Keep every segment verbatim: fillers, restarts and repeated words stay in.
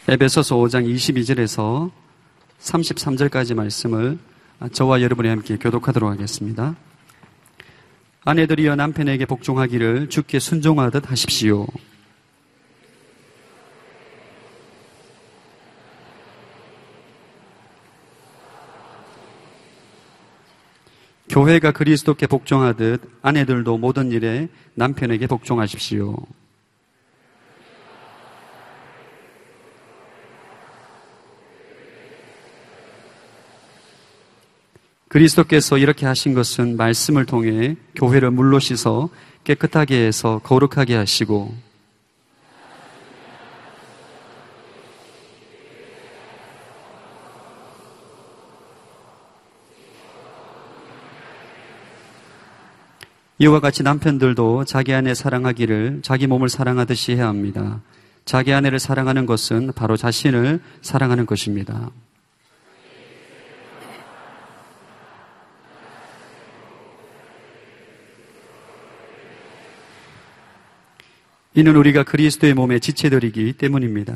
에베소서 오 장 이십이 절에서 삼십삼 절까지 말씀을 저와 여러분이 함께 교독하도록 하겠습니다. 아내들이여 남편에게 복종하기를 주께 순종하듯 하십시오. 교회가 그리스도께 복종하듯 아내들도 모든 일에 남편에게 복종하십시오. 그리스도께서 이렇게 하신 것은 말씀을 통해 교회를 물로 씻어 깨끗하게 해서 거룩하게 하시고 이와 같이 남편들도 자기 아내 사랑하기를 자기 몸을 사랑하듯이 해야 합니다. 자기 아내를 사랑하는 것은 바로 자신을 사랑하는 것입니다. 이는 우리가 그리스도의 몸의 지체들이기 때문입니다.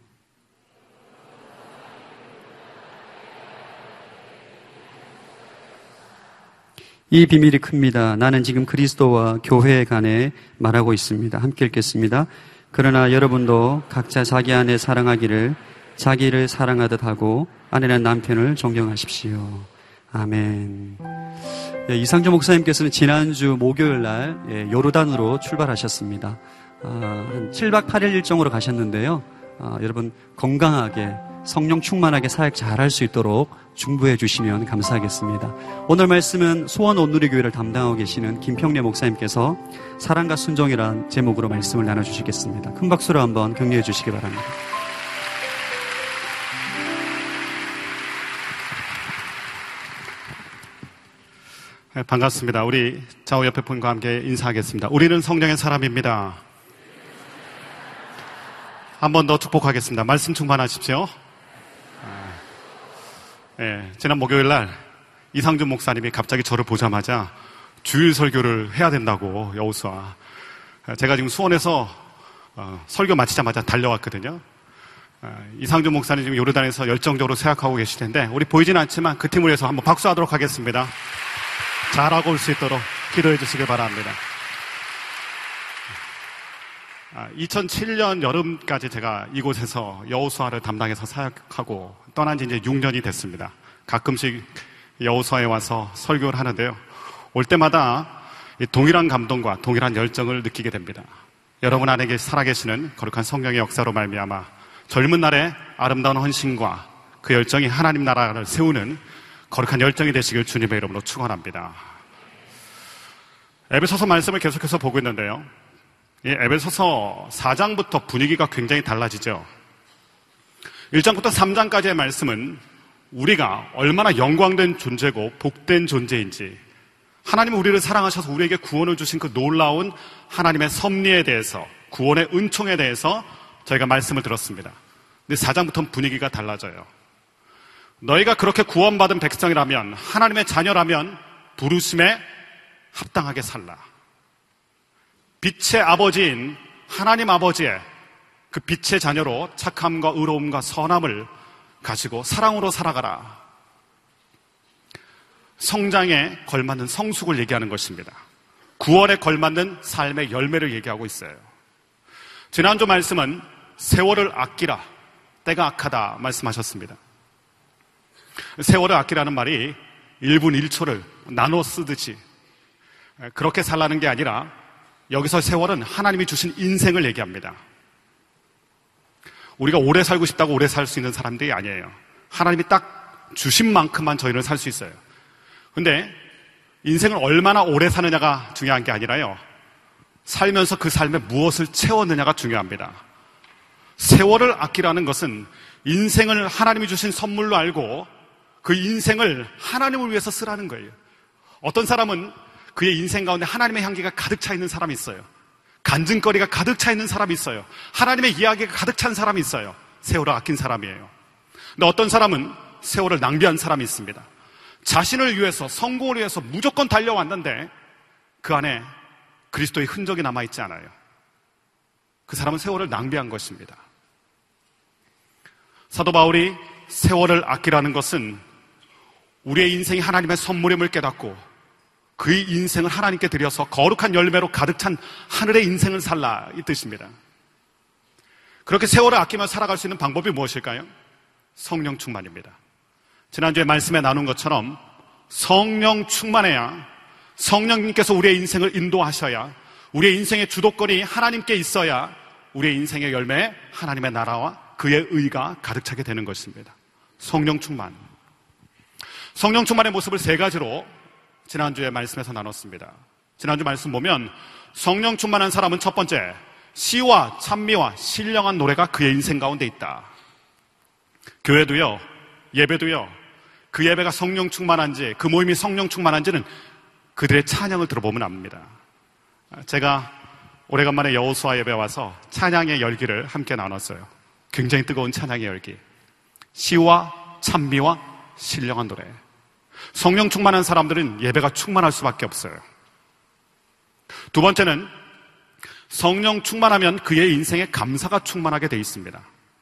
이 비밀이 큽니다. 나는 지금 그리스도와 교회에 관해 말하고 있습니다. 함께 읽겠습니다. 그러나 여러분도 각자 자기 아내 사랑하기를 자기를 사랑하듯 하고 아내는 남편을 존경하십시오. 아멘. 예, 이상조 목사님께서는 지난주 목요일 날 예, 요르단으로 출발하셨습니다. 아, 한 칠 박 팔 일 일정으로 가셨는데요. 아, 여러분 건강하게 성령 충만하게 사역 잘할 수 있도록 중보해 주시면 감사하겠습니다. 오늘 말씀은 소원 온누리교회를 담당하고 계시는 김평래 목사님께서 사랑과 순종이란 제목으로 말씀을 나눠주시겠습니다. 큰 박수로 한번 격려해 주시기 바랍니다. 네, 반갑습니다. 우리 좌우 옆에 분과 함께 인사하겠습니다. 우리는 성령의 사람입니다. 한 번 더 축복하겠습니다. 말씀 충만하십시오. 네, 지난 목요일 날 이상준 목사님이 갑자기 저를 보자마자 주일 설교를 해야 된다고 여호수아. 제가 지금 수원에서 어, 설교 마치자마자 달려왔거든요. 어, 이상준 목사님 지금 요르단에서 열정적으로 사역하고 계실 텐데 우리 보이지는 않지만 그 팀을 위해서 한번 박수하도록 하겠습니다. 잘하고 올 수 있도록 기도해 주시길 바랍니다. 이천칠 년 여름까지 제가 이곳에서 여호수아를 담당해서 사역하고 떠난 지 이제 육 년이 됐습니다. 가끔씩 여호수아에 와서 설교를 하는데요. 올 때마다 동일한 감동과 동일한 열정을 느끼게 됩니다. 여러분 안에 살아계시는 거룩한 성령의 역사로 말미암아 젊은 날의 아름다운 헌신과 그 열정이 하나님 나라를 세우는 거룩한 열정이 되시길 주님의 이름으로 축원합니다. 에베소서 말씀을 계속해서 보고 있는데요. 이 에베소서 사 장부터 분위기가 굉장히 달라지죠. 일 장부터 삼 장까지의 말씀은 우리가 얼마나 영광된 존재고 복된 존재인지, 하나님은 우리를 사랑하셔서 우리에게 구원을 주신 그 놀라운 하나님의 섭리에 대해서, 구원의 은총에 대해서 저희가 말씀을 들었습니다. 근데 사 장부터는 분위기가 달라져요. 너희가 그렇게 구원받은 백성이라면, 하나님의 자녀라면 부르심에 합당하게 살라. 빛의 아버지인 하나님 아버지의 그 빛의 자녀로 착함과 의로움과 선함을 가지고 사랑으로 살아가라. 성장에 걸맞는 성숙을 얘기하는 것입니다. 구원에 걸맞는 삶의 열매를 얘기하고 있어요. 지난주 말씀은 세월을 아끼라, 때가 악하다 말씀하셨습니다. 세월을 아끼라는 말이 일 분 일 초를 나눠 쓰듯이 그렇게 살라는 게 아니라 여기서 세월은 하나님이 주신 인생을 얘기합니다. 우리가 오래 살고 싶다고 오래 살 수 있는 사람들이 아니에요. 하나님이 딱 주신 만큼만 저희는 살 수 있어요. 근데 인생을 얼마나 오래 사느냐가 중요한 게 아니라요, 살면서 그 삶에 무엇을 채웠느냐가 중요합니다. 세월을 아끼라는 것은 인생을 하나님이 주신 선물로 알고 그 인생을 하나님을 위해서 쓰라는 거예요. 어떤 사람은 그의 인생 가운데 하나님의 향기가 가득 차 있는 사람이 있어요. 간증거리가 가득 차 있는 사람이 있어요. 하나님의 이야기가 가득 찬 사람이 있어요. 세월을 아낀 사람이에요. 근데 어떤 사람은 세월을 낭비한 사람이 있습니다. 자신을 위해서, 성공을 위해서 무조건 달려왔는데 그 안에 그리스도의 흔적이 남아있지 않아요. 그 사람은 세월을 낭비한 것입니다. 사도 바울이 세월을 아끼라는 것은 우리의 인생이 하나님의 선물임을 깨닫고 그의 인생을 하나님께 드려서 거룩한 열매로 가득 찬 하늘의 인생을 살라, 이 뜻입니다. 그렇게 세월을 아끼며 살아갈 수 있는 방법이 무엇일까요? 성령 충만입니다. 지난주에 말씀에 나눈 것처럼 성령 충만해야, 성령님께서 우리의 인생을 인도하셔야, 우리의 인생의 주도권이 하나님께 있어야 우리의 인생의 열매에 하나님의 나라와 그의 의가 가득 차게 되는 것입니다. 성령 충만. 성령 충만의 모습을 세 가지로 지난주에 말씀에서 나눴습니다. 지난주 말씀 보면 성령 충만한 사람은 첫 번째, 시와 찬미와 신령한 노래가 그의 인생 가운데 있다. 교회도요, 예배도요, 그 예배가 성령 충만한지, 그 모임이 성령 충만한지는 그들의 찬양을 들어보면 압니다. 제가 오래간만에 여호수아 예배 와서 찬양의 열기를 함께 나눴어요. 굉장히 뜨거운 찬양의 열기. 시와 찬미와 신령한 노래. 성령 충만한 사람들은 예배가 충만할 수밖에 없어요. 두 번째는 성령 충만하면 그의 인생에 감사가 충만하게 돼 있습니다.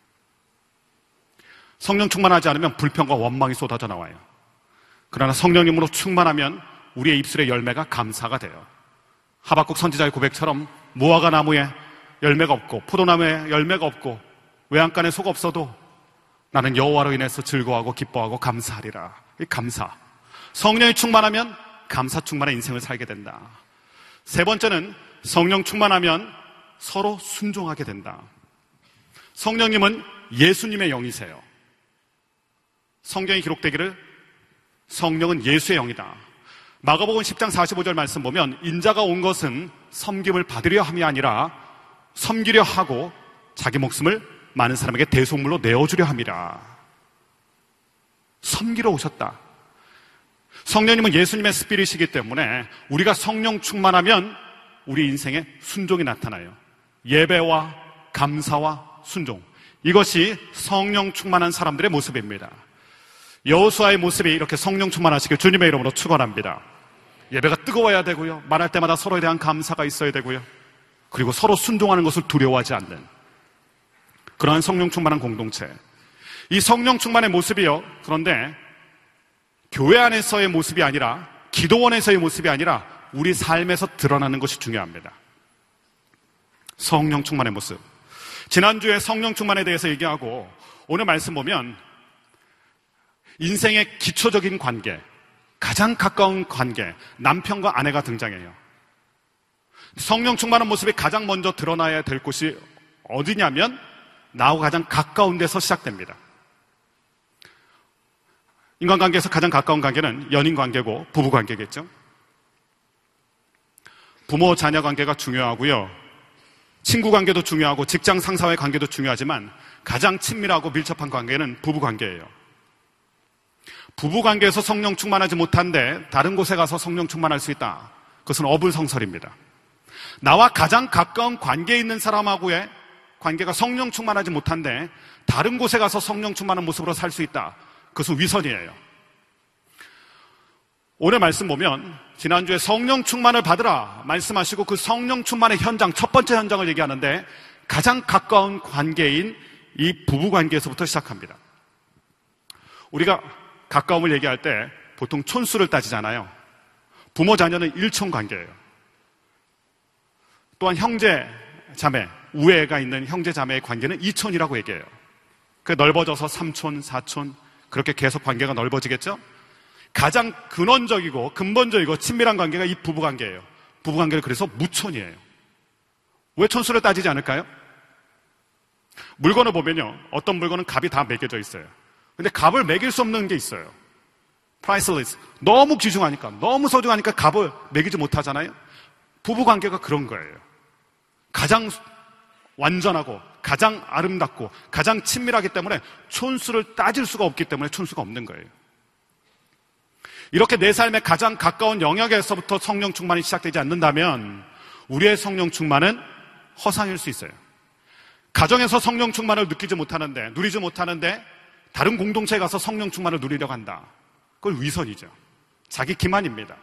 성령 충만하지 않으면 불평과 원망이 쏟아져 나와요. 그러나 성령님으로 충만하면 우리의 입술의 열매가 감사가 돼요. 하박국 선지자의 고백처럼 무화과 나무에 열매가 없고 포도나무에 열매가 없고 외양간에 속 없어도 나는 여호와로 인해서 즐거워하고 기뻐하고 감사하리라. 이 감사. 성령이 충만하면 감사 충만한 인생을 살게 된다. 세 번째는 성령 충만하면 서로 순종하게 된다. 성령님은 예수님의 영이세요. 성경에 기록되기를 성령은 예수의 영이다. 마가복음 십 장 사십오 절 말씀 보면 인자가 온 것은 섬김을 받으려 함이 아니라 섬기려 하고 자기 목숨을 많은 사람에게 대속물로 내어주려 함이라. 섬기러 오셨다. 성령님은 예수님의 스피릿이기 때문에 우리가 성령 충만하면 우리 인생에 순종이 나타나요. 예배와 감사와 순종. 이것이 성령 충만한 사람들의 모습입니다. 여호수아의 모습이 이렇게 성령 충만하시길 주님의 이름으로 축원합니다. 예배가 뜨거워야 되고요. 말할 때마다 서로에 대한 감사가 있어야 되고요. 그리고 서로 순종하는 것을 두려워하지 않는 그러한 성령 충만한 공동체. 이 성령 충만의 모습이요. 그런데 교회 안에서의 모습이 아니라 기도원에서의 모습이 아니라 우리 삶에서 드러나는 것이 중요합니다. 성령 충만의 모습. 지난주에 성령 충만에 대해서 얘기하고 오늘 말씀 보면 인생의 기초적인 관계, 가장 가까운 관계, 남편과 아내가 등장해요. 성령 충만한 모습이 가장 먼저 드러나야 될 곳이 어디냐면 나하고 가장 가까운 데서 시작됩니다. 인간관계에서 가장 가까운 관계는 연인관계고 부부관계겠죠. 부모 자녀 관계가 중요하고요. 친구관계도 중요하고 직장 상사와의 관계도 중요하지만 가장 친밀하고 밀접한 관계는 부부관계예요. 부부관계에서 성령 충만하지 못한데 다른 곳에 가서 성령 충만할 수 있다. 그것은 어불성설입니다. 나와 가장 가까운 관계에 있는 사람하고의 관계가 성령 충만하지 못한데 다른 곳에 가서 성령 충만한 모습으로 살 수 있다. 그것은 위선이에요. 오늘 말씀 보면 지난주에 성령 충만을 받으라 말씀하시고 그 성령 충만의 현장, 첫 번째 현장을 얘기하는데 가장 가까운 관계인 이 부부관계에서부터 시작합니다. 우리가 가까움을 얘기할 때 보통 촌수를 따지잖아요. 부모 자녀는 일촌관계예요. 또한 형제 자매, 우애가 있는 형제 자매의 관계는 이촌이라고 얘기해요. 그 넓어져서 삼촌, 사촌 그렇게 계속 관계가 넓어지겠죠? 가장 근원적이고 근본적이고 친밀한 관계가 이 부부관계예요. 부부관계를 그래서 무촌이에요. 왜 촌수를 따지지 않을까요? 물건을 보면요. 어떤 물건은 값이 다 매겨져 있어요. 근데 값을 매길 수 없는 게 있어요. priceless. 너무 귀중하니까, 너무 소중하니까 값을 매기지 못하잖아요. 부부관계가 그런 거예요. 가장 완전하고 가장 아름답고 가장 친밀하기 때문에 촌수를 따질 수가 없기 때문에 촌수가 없는 거예요. 이렇게 내 삶의 가장 가까운 영역에서부터 성령 충만이 시작되지 않는다면 우리의 성령 충만은 허상일 수 있어요. 가정에서 성령 충만을 느끼지 못하는데, 누리지 못하는데 다른 공동체에 가서 성령 충만을 누리려고 한다. 그건 위선이죠. 자기 기만입니다.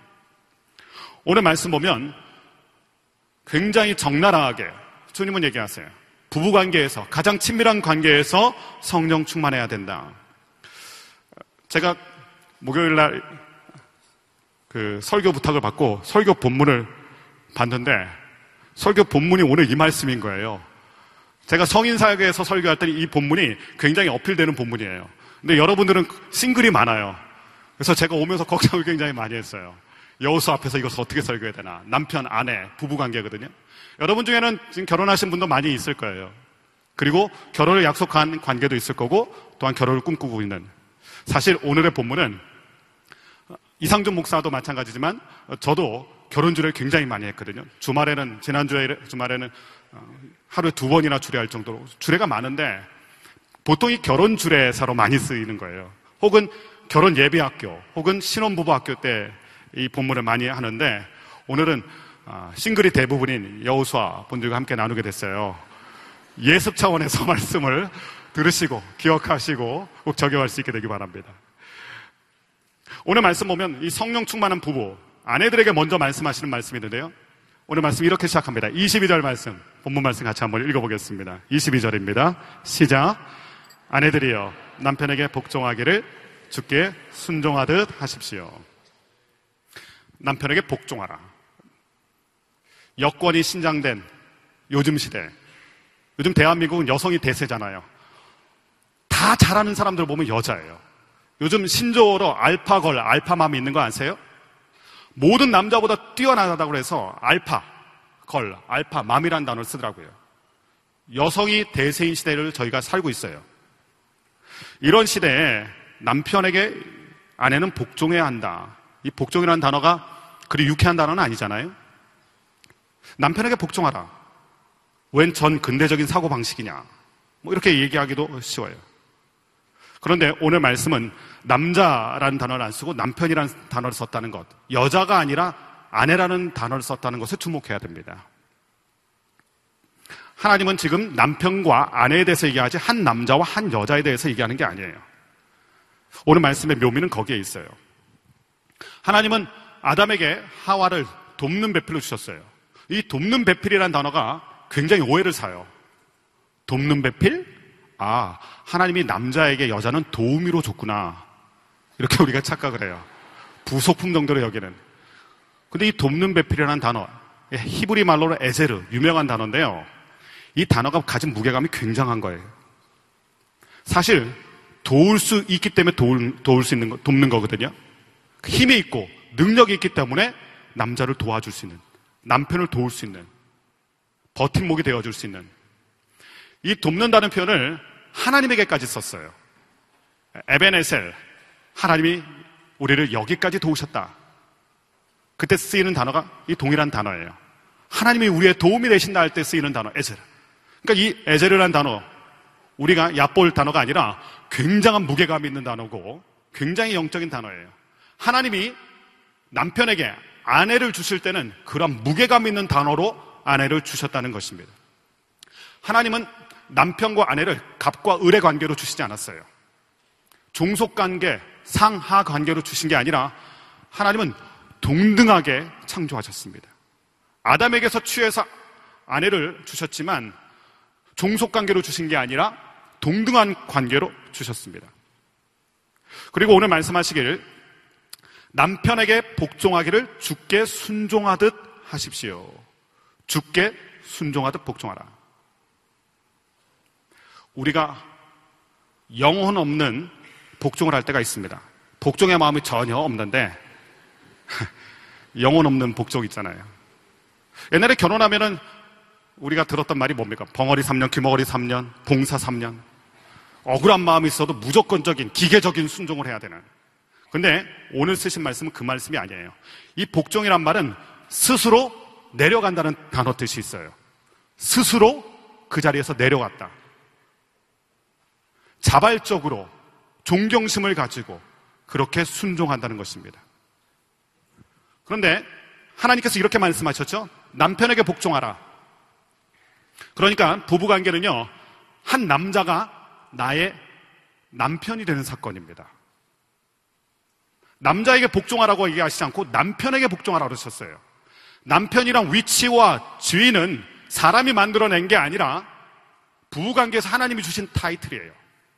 오늘 말씀 보면 굉장히 적나라하게 주님은 얘기하세요. 부부 관계에서, 가장 친밀한 관계에서 성령 충만해야 된다. 제가 목요일 날 그 설교 부탁을 받고 설교 본문을 봤는데 설교 본문이 오늘 이 말씀인 거예요. 제가 성인사역에서 설교할 때는 이 본문이 굉장히 어필되는 본문이에요. 근데 여러분들은 싱글이 많아요. 그래서 제가 오면서 걱정을 굉장히 많이 했어요. 여호수아 앞에서 이것을 어떻게 설교해야 되나. 남편, 아내, 부부관계거든요. 여러분 중에는 지금 결혼하신 분도 많이 있을 거예요. 그리고 결혼을 약속한 관계도 있을 거고 또한 결혼을 꿈꾸고 있는. 사실 오늘의 본문은 이상준 목사도 마찬가지지만 저도 결혼 주례를 굉장히 많이 했거든요. 주말에는, 지난주에 주말에는 하루에 두 번이나 주례할 정도로 주례가 많은데 보통 이 결혼 주례사로 많이 쓰이는 거예요. 혹은 결혼 예비학교, 혹은 신혼부부 학교 때 이 본문을 많이 하는데 오늘은 싱글이 대부분인 여호수아 분들과 함께 나누게 됐어요. 예습 차원에서 말씀을 들으시고 기억하시고 꼭 적용할 수 있게 되기 바랍니다. 오늘 말씀 보면 이 성령 충만한 부부, 아내들에게 먼저 말씀하시는 말씀이 있는데요. 오늘 말씀 이렇게 시작합니다. 이십이 절 말씀, 본문 말씀 같이 한번 읽어보겠습니다. 이십이 절입니다. 시작. 아내들이여 남편에게 복종하기를 주께 순종하듯 하십시오. 남편에게 복종하라. 여권이 신장된 요즘 시대, 요즘 대한민국은 여성이 대세잖아요. 다 잘하는 사람들 보면 여자예요. 요즘 신조어로 알파걸, 알파맘이 있는 거 아세요? 모든 남자보다 뛰어나다고 해서 알파걸, 알파맘이라는 단어를 쓰더라고요. 여성이 대세인 시대를 저희가 살고 있어요. 이런 시대에 남편에게 아내는 복종해야 한다. 이 복종이라는 단어가 그리 유쾌한 단어는 아니잖아요. 남편에게 복종하라. 웬 전 근대적인 사고방식이냐. 뭐 이렇게 얘기하기도 쉬워요. 그런데 오늘 말씀은 남자라는 단어를 안 쓰고 남편이라는 단어를 썼다는 것, 여자가 아니라 아내라는 단어를 썼다는 것에 주목해야 됩니다. 하나님은 지금 남편과 아내에 대해서 얘기하지 한 남자와 한 여자에 대해서 얘기하는 게 아니에요. 오늘 말씀의 묘미는 거기에 있어요. 하나님은 아담에게 하와를 돕는 배필로 주셨어요. 이 돕는 배필이라는 단어가 굉장히 오해를 사요. 돕는 배필? 아, 하나님이 남자에게 여자는 도우미로 줬구나. 이렇게 우리가 착각을 해요. 부속품 정도로 여기는. 근데 이 돕는 배필이라는 단어, 히브리 말로는 에제르, 유명한 단어인데요. 이 단어가 가진 무게감이 굉장한 거예요. 사실 도울 수 있기 때문에 도울, 도울 수 있는 거, 돕는 거거든요. 힘이 있고 능력이 있기 때문에 남자를 도와줄 수 있는, 남편을 도울 수 있는, 버팀목이 되어줄 수 있는, 이 돕는다는 표현을 하나님에게까지 썼어요. 에베네셀, 하나님이 우리를 여기까지 도우셨다. 그때 쓰이는 단어가 이 동일한 단어예요. 하나님이 우리의 도움이 되신다 할 때 쓰이는 단어 에제르. 그러니까 이 에제르라는 단어, 우리가 얕볼 단어가 아니라 굉장한 무게감이 있는 단어고 굉장히 영적인 단어예요. 하나님이 남편에게 아내를 주실 때는 그런 무게감 있는 단어로 아내를 주셨다는 것입니다. 하나님은 남편과 아내를 갑과 을의 관계로 주시지 않았어요. 종속관계, 상하 관계로 주신 게 아니라 하나님은 동등하게 창조하셨습니다. 아담에게서 취해서 아내를 주셨지만 종속관계로 주신 게 아니라 동등한 관계로 주셨습니다. 그리고 오늘 말씀하시길 남편에게 복종하기를 주께 순종하듯 하십시오. 주께 순종하듯 복종하라. 우리가 영혼 없는 복종을 할 때가 있습니다. 복종의 마음이 전혀 없는데 영혼 없는 복종 있잖아요. 옛날에 결혼하면은 우리가 들었던 말이 뭡니까? 벙어리 삼 년, 귀머거리 삼 년, 봉사 삼 년. 억울한 마음이 있어도 무조건적인, 기계적인 순종을 해야 되는. 근데 오늘 쓰신 말씀은 그 말씀이 아니에요. 이 복종이란 말은 스스로 내려간다는 단어 뜻이 있어요. 스스로 그 자리에서 내려갔다. 자발적으로 존경심을 가지고 그렇게 순종한다는 것입니다. 그런데 하나님께서 이렇게 말씀하셨죠. 남편에게 복종하라. 그러니까 부부관계는요, 한 남자가 나의 남편이 되는 사건입니다. 남자에게 복종하라고 얘기하시지 않고 남편에게 복종하라고 그러셨어요. 남편이란 위치와 지위는 사람이 만들어낸 게 아니라 부부관계에서 하나님이 주신 타이틀이에요.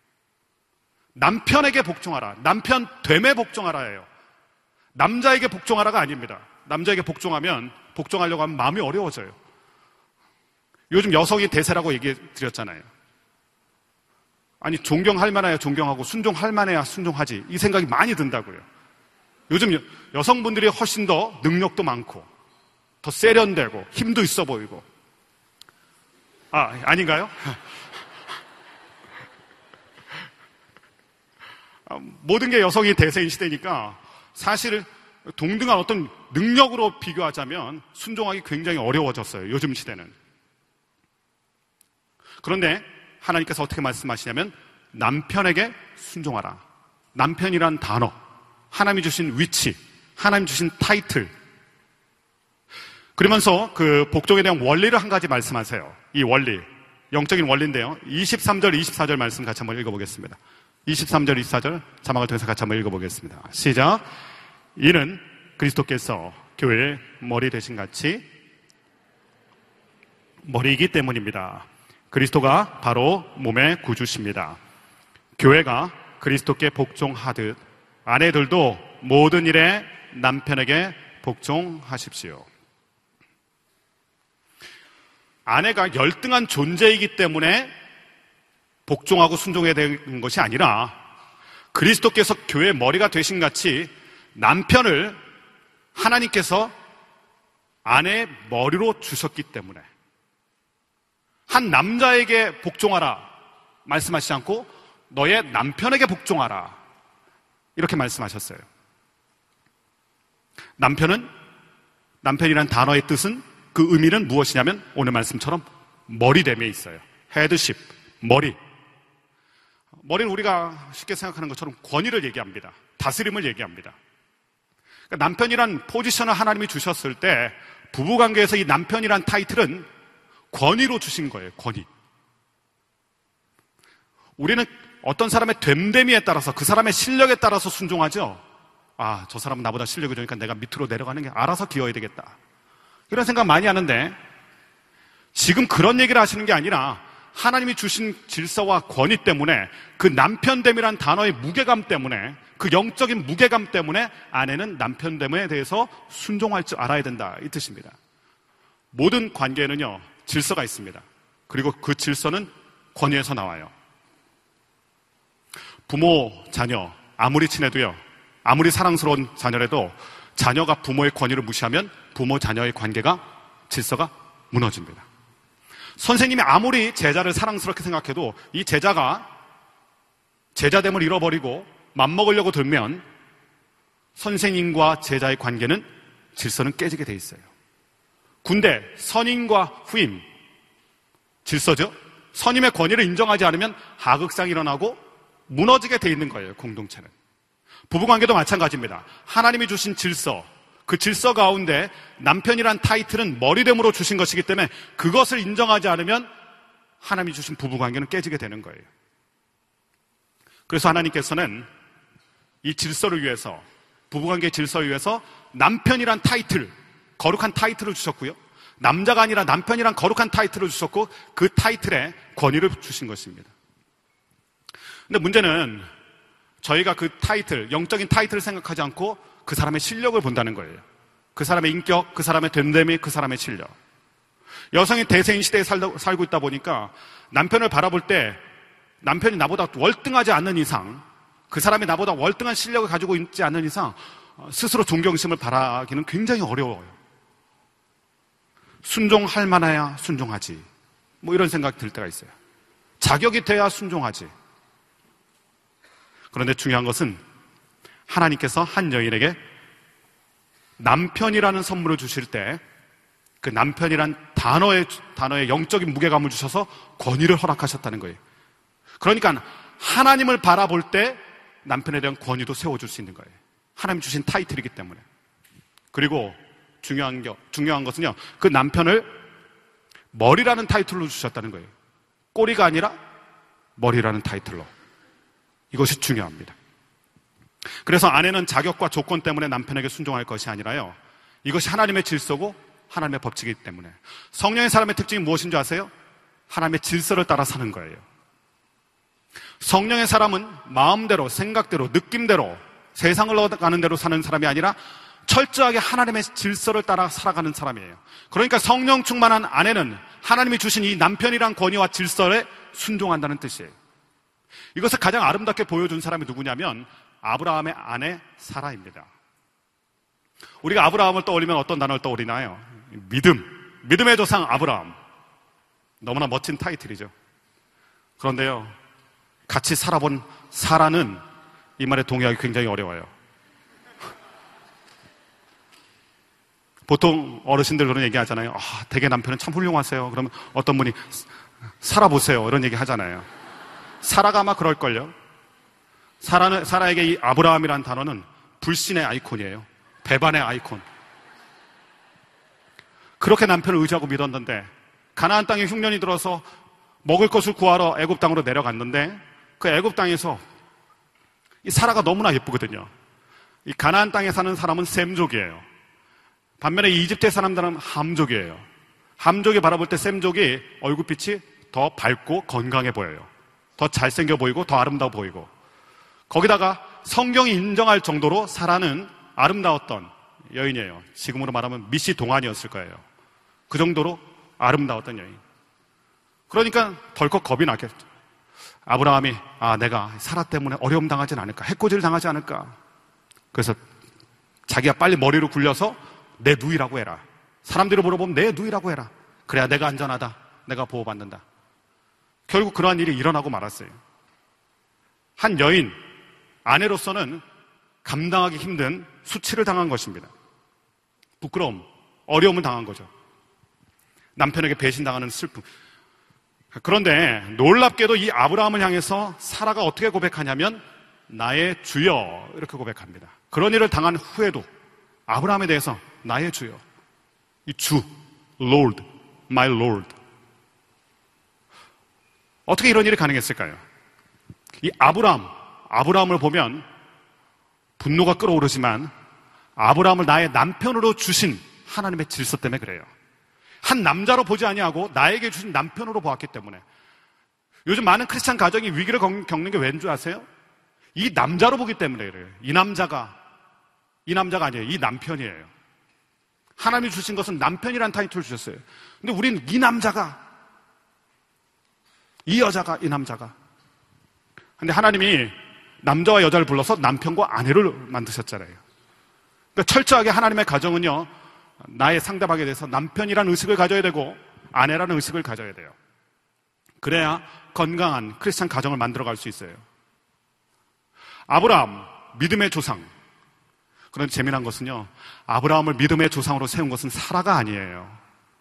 남편에게 복종하라. 남편 됨에 복종하라예요. 남자에게 복종하라가 아닙니다. 남자에게 복종하면 복종하려고 하면 마음이 어려워져요. 요즘 여성의 대세라고 얘기해 드렸잖아요. 아니, 존경할 만해야 존경하고 순종할 만해야 순종하지. 이 생각이 많이 든다고요. 요즘 여, 여성분들이 훨씬 더 능력도 많고 더 세련되고 힘도 있어 보이고. 아, 아닌가요? 모든 게 여성이 대세인 시대니까 사실 동등한 어떤 능력으로 비교하자면 순종하기 굉장히 어려워졌어요. 요즘 시대는. 그런데 하나님께서 어떻게 말씀하시냐면 남편에게 순종하라. 남편이란 단어, 하나님이 주신 위치, 하나님 주신 타이틀. 그러면서 그 복종에 대한 원리를 한 가지 말씀하세요. 이 원리, 영적인 원리인데요. 이십삼 절, 이십사 절 말씀 같이 한번 읽어보겠습니다. 이십삼 절, 이십사 절 자막을 통해서 같이 한번 읽어보겠습니다. 시작. 이는 그리스도께서 교회의 머리 되신 같이 머리이기 때문입니다. 그리스도가 바로 몸의 구주십니다. 교회가 그리스도께 복종하듯 아내들도 모든 일에 남편에게 복종하십시오. 아내가 열등한 존재이기 때문에 복종하고 순종해야 되는 것이 아니라 그리스도께서 교회의 머리가 되신 같이 남편을 하나님께서 아내의 머리로 주셨기 때문에 한 남자에게 복종하라 말씀하시지 않고 너의 남편에게 복종하라 이렇게 말씀하셨어요. 남편은, 남편이란 단어의 뜻은, 그 의미는 무엇이냐면 오늘 말씀처럼 머리됨에 있어요. 헤드십, 머리. 머리는 우리가 쉽게 생각하는 것처럼 권위를 얘기합니다. 다스림을 얘기합니다. 그러니까 남편이란 포지션을 하나님이 주셨을 때 부부관계에서 이 남편이란 타이틀은 권위로 주신 거예요. 권위. 우리는 어떤 사람의 됨됨이에 따라서, 그 사람의 실력에 따라서 순종하죠. 아, 저 사람은 나보다 실력이 좋으니까 내가 밑으로 내려가는 게 알아서 기어야 되겠다. 이런 생각 많이 하는데 지금 그런 얘기를 하시는 게 아니라 하나님이 주신 질서와 권위 때문에, 그 남편됨이란 단어의 무게감 때문에, 그 영적인 무게감 때문에 아내는 남편됨에 대해서 순종할 줄 알아야 된다, 이 뜻입니다. 모든 관계에는요 질서가 있습니다. 그리고 그 질서는 권위에서 나와요. 부모, 자녀 아무리 친해도요, 아무리 사랑스러운 자녀라도 자녀가 부모의 권위를 무시하면 부모 자녀의 관계가, 질서가 무너집니다. 선생님이 아무리 제자를 사랑스럽게 생각해도 이 제자가 제자됨을 잃어버리고 맘먹으려고 들면 선생님과 제자의 관계는, 질서는 깨지게 돼 있어요. 군대, 선임과 후임, 질서죠. 선임의 권위를 인정하지 않으면 하극상이 일어나고 무너지게 돼 있는 거예요, 공동체는. 부부관계도 마찬가지입니다. 하나님이 주신 질서, 그 질서 가운데 남편이란 타이틀은 머리됨으로 주신 것이기 때문에 그것을 인정하지 않으면 하나님이 주신 부부관계는 깨지게 되는 거예요. 그래서 하나님께서는 이 질서를 위해서, 부부관계의 질서를 위해서 남편이란 타이틀, 거룩한 타이틀을 주셨고요, 남자가 아니라 남편이란 거룩한 타이틀을 주셨고 그 타이틀에 권위를 주신 것입니다. 근데 문제는 저희가 그 타이틀, 영적인 타이틀을 생각하지 않고 그 사람의 실력을 본다는 거예요. 그 사람의 인격, 그 사람의 됨됨이, 그 사람의 실력. 여성이 대세인 시대에 살다, 살고 있다 보니까 남편을 바라볼 때 남편이 나보다 월등하지 않는 이상, 그 사람이 나보다 월등한 실력을 가지고 있지 않는 이상 스스로 존경심을 바라기는 굉장히 어려워요. 순종할 만해야 순종하지, 뭐 이런 생각이 들 때가 있어요. 자격이 돼야 순종하지. 그런데 중요한 것은 하나님께서 한 여인에게 남편이라는 선물을 주실 때 그 남편이란 단어의, 단어의 영적인 무게감을 주셔서 권위를 허락하셨다는 거예요. 그러니까 하나님을 바라볼 때 남편에 대한 권위도 세워줄 수 있는 거예요. 하나님 주신 타이틀이기 때문에. 그리고 중요한, 게, 중요한 것은요, 그 남편을 머리라는 타이틀로 주셨다는 거예요. 꼬리가 아니라 머리라는 타이틀로. 이것이 중요합니다. 그래서 아내는 자격과 조건 때문에 남편에게 순종할 것이 아니라요, 이것이 하나님의 질서고 하나님의 법칙이기 때문에. 성령의 사람의 특징이 무엇인 줄 아세요? 하나님의 질서를 따라 사는 거예요. 성령의 사람은 마음대로, 생각대로, 느낌대로, 세상을 얻어가는 대로 사는 사람이 아니라 철저하게 하나님의 질서를 따라 살아가는 사람이에요. 그러니까 성령 충만한 아내는 하나님이 주신 이 남편이란 권위와 질서에 순종한다는 뜻이에요. 이것을 가장 아름답게 보여준 사람이 누구냐면 아브라함의 아내 사라입니다. 우리가 아브라함을 떠올리면 어떤 단어를 떠올리나요? 믿음. 믿음의 조상 아브라함. 너무나 멋진 타이틀이죠. 그런데요, 같이 살아본 사라는 이 말에 동의하기 굉장히 어려워요. 보통 어르신들 그런 얘기 하잖아요. 아, 되게 남편은 참 훌륭하세요. 그러면 어떤 분이 살아보세요. 이런 얘기 하잖아요. 사라가 아마 그럴걸요. 사라는, 사라에게 이 아브라함이라는 단어는 불신의 아이콘이에요. 배반의 아이콘. 그렇게 남편을 의지하고 믿었는데 가나안 땅에 흉년이 들어서 먹을 것을 구하러 애굽 땅으로 내려갔는데 그 애굽 땅에서 이 사라가 너무나 예쁘거든요. 이 가나안 땅에 사는 사람은 셈족이에요. 반면에 이집트의 사람들은 함족이에요. 함족이 바라볼 때 셈족이 얼굴빛이 더 밝고 건강해 보여요. 더 잘생겨 보이고 더 아름다워 보이고, 거기다가 성경이 인정할 정도로 사라는 아름다웠던 여인이에요. 지금으로 말하면 미시 동안이었을 거예요. 그 정도로 아름다웠던 여인. 그러니까 덜컥 겁이 나겠죠. 아브라함이 아 내가 사라 때문에 어려움 당하진 않을까, 해코지를 당하지 않을까. 그래서 자기가 빨리 머리를 굴려서 내 누이라고 해라. 사람들이 물어보면 내 누이라고 해라. 그래야 내가 안전하다, 내가 보호받는다. 결국 그러한 일이 일어나고 말았어요. 한 여인, 아내로서는 감당하기 힘든 수치를 당한 것입니다. 부끄러움, 어려움을 당한 거죠. 남편에게 배신당하는 슬픔. 그런데 놀랍게도 이 아브라함을 향해서 사라가 어떻게 고백하냐면 나의 주여, 이렇게 고백합니다. 그런 일을 당한 후에도 아브라함에 대해서 나의 주여, 이 주, Lord, my Lord. 어떻게 이런 일이 가능했을까요? 이 아브라함, 아브라함을 보면 분노가 끓어오르지만 아브라함을 나의 남편으로 주신 하나님의 질서 때문에 그래요. 한 남자로 보지 아니하고 나에게 주신 남편으로 보았기 때문에. 요즘 많은 크리스찬 가정이 위기를 겪는 게 왠 줄 아세요? 이 남자로 보기 때문에 그래요. 이 남자가, 이 남자가 아니에요. 이 남편이에요. 하나님이 주신 것은 남편이라는 타이틀을 주셨어요. 근데 우리는 이 남자가, 이 여자가, 이 남자가. 근데 하나님이 남자와 여자를 불러서 남편과 아내를 만드셨잖아요. 그러니까 철저하게 하나님의 가정은요, 나의 상대방에 대해서 남편이라는 의식을 가져야 되고 아내라는 의식을 가져야 돼요. 그래야 건강한 크리스찬 가정을 만들어갈 수 있어요. 아브라함, 믿음의 조상. 그런데 재미난 것은요, 아브라함을 믿음의 조상으로 세운 것은 사라가 아니에요.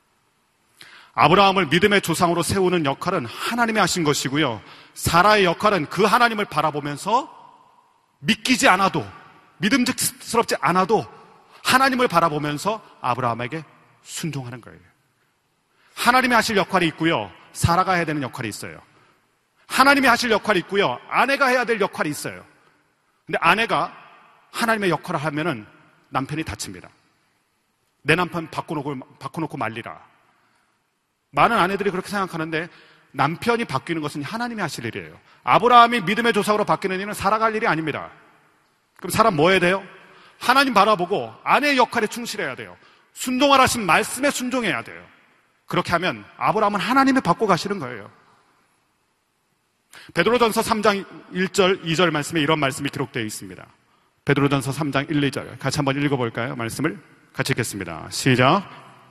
아브라함을 믿음의 조상으로 세우는 역할은 하나님이 하신 것이고요, 사라의 역할은 그 하나님을 바라보면서 믿기지 않아도, 믿음직스럽지 않아도 하나님을 바라보면서 아브라함에게 순종하는 거예요. 하나님이 하실 역할이 있고요, 사라가 해야 되는 역할이 있어요. 하나님이 하실 역할이 있고요, 아내가 해야 될 역할이 있어요. 근데 아내가 하나님의 역할을 하면은 남편이 다칩니다. 내 남편 바꿔놓고, 바꿔놓고 말리라. 많은 아내들이 그렇게 생각하는데 남편이 바뀌는 것은 하나님이 하실 일이에요. 아브라함이 믿음의 조상으로 바뀌는 일은 사라가 할 일이 아닙니다. 그럼 사람 뭐 해야 돼요? 하나님 바라보고 아내의 역할에 충실해야 돼요. 순종하라 하신 말씀에 순종해야 돼요. 그렇게 하면 아브라함은 하나님이 바꿔 가시는 거예요. 베드로전서 삼 장 일 절, 이 절 말씀에 이런 말씀이 기록되어 있습니다. 베드로전서 삼 장 일, 이 절 같이 한번 읽어볼까요? 말씀을 같이 읽겠습니다. 시작.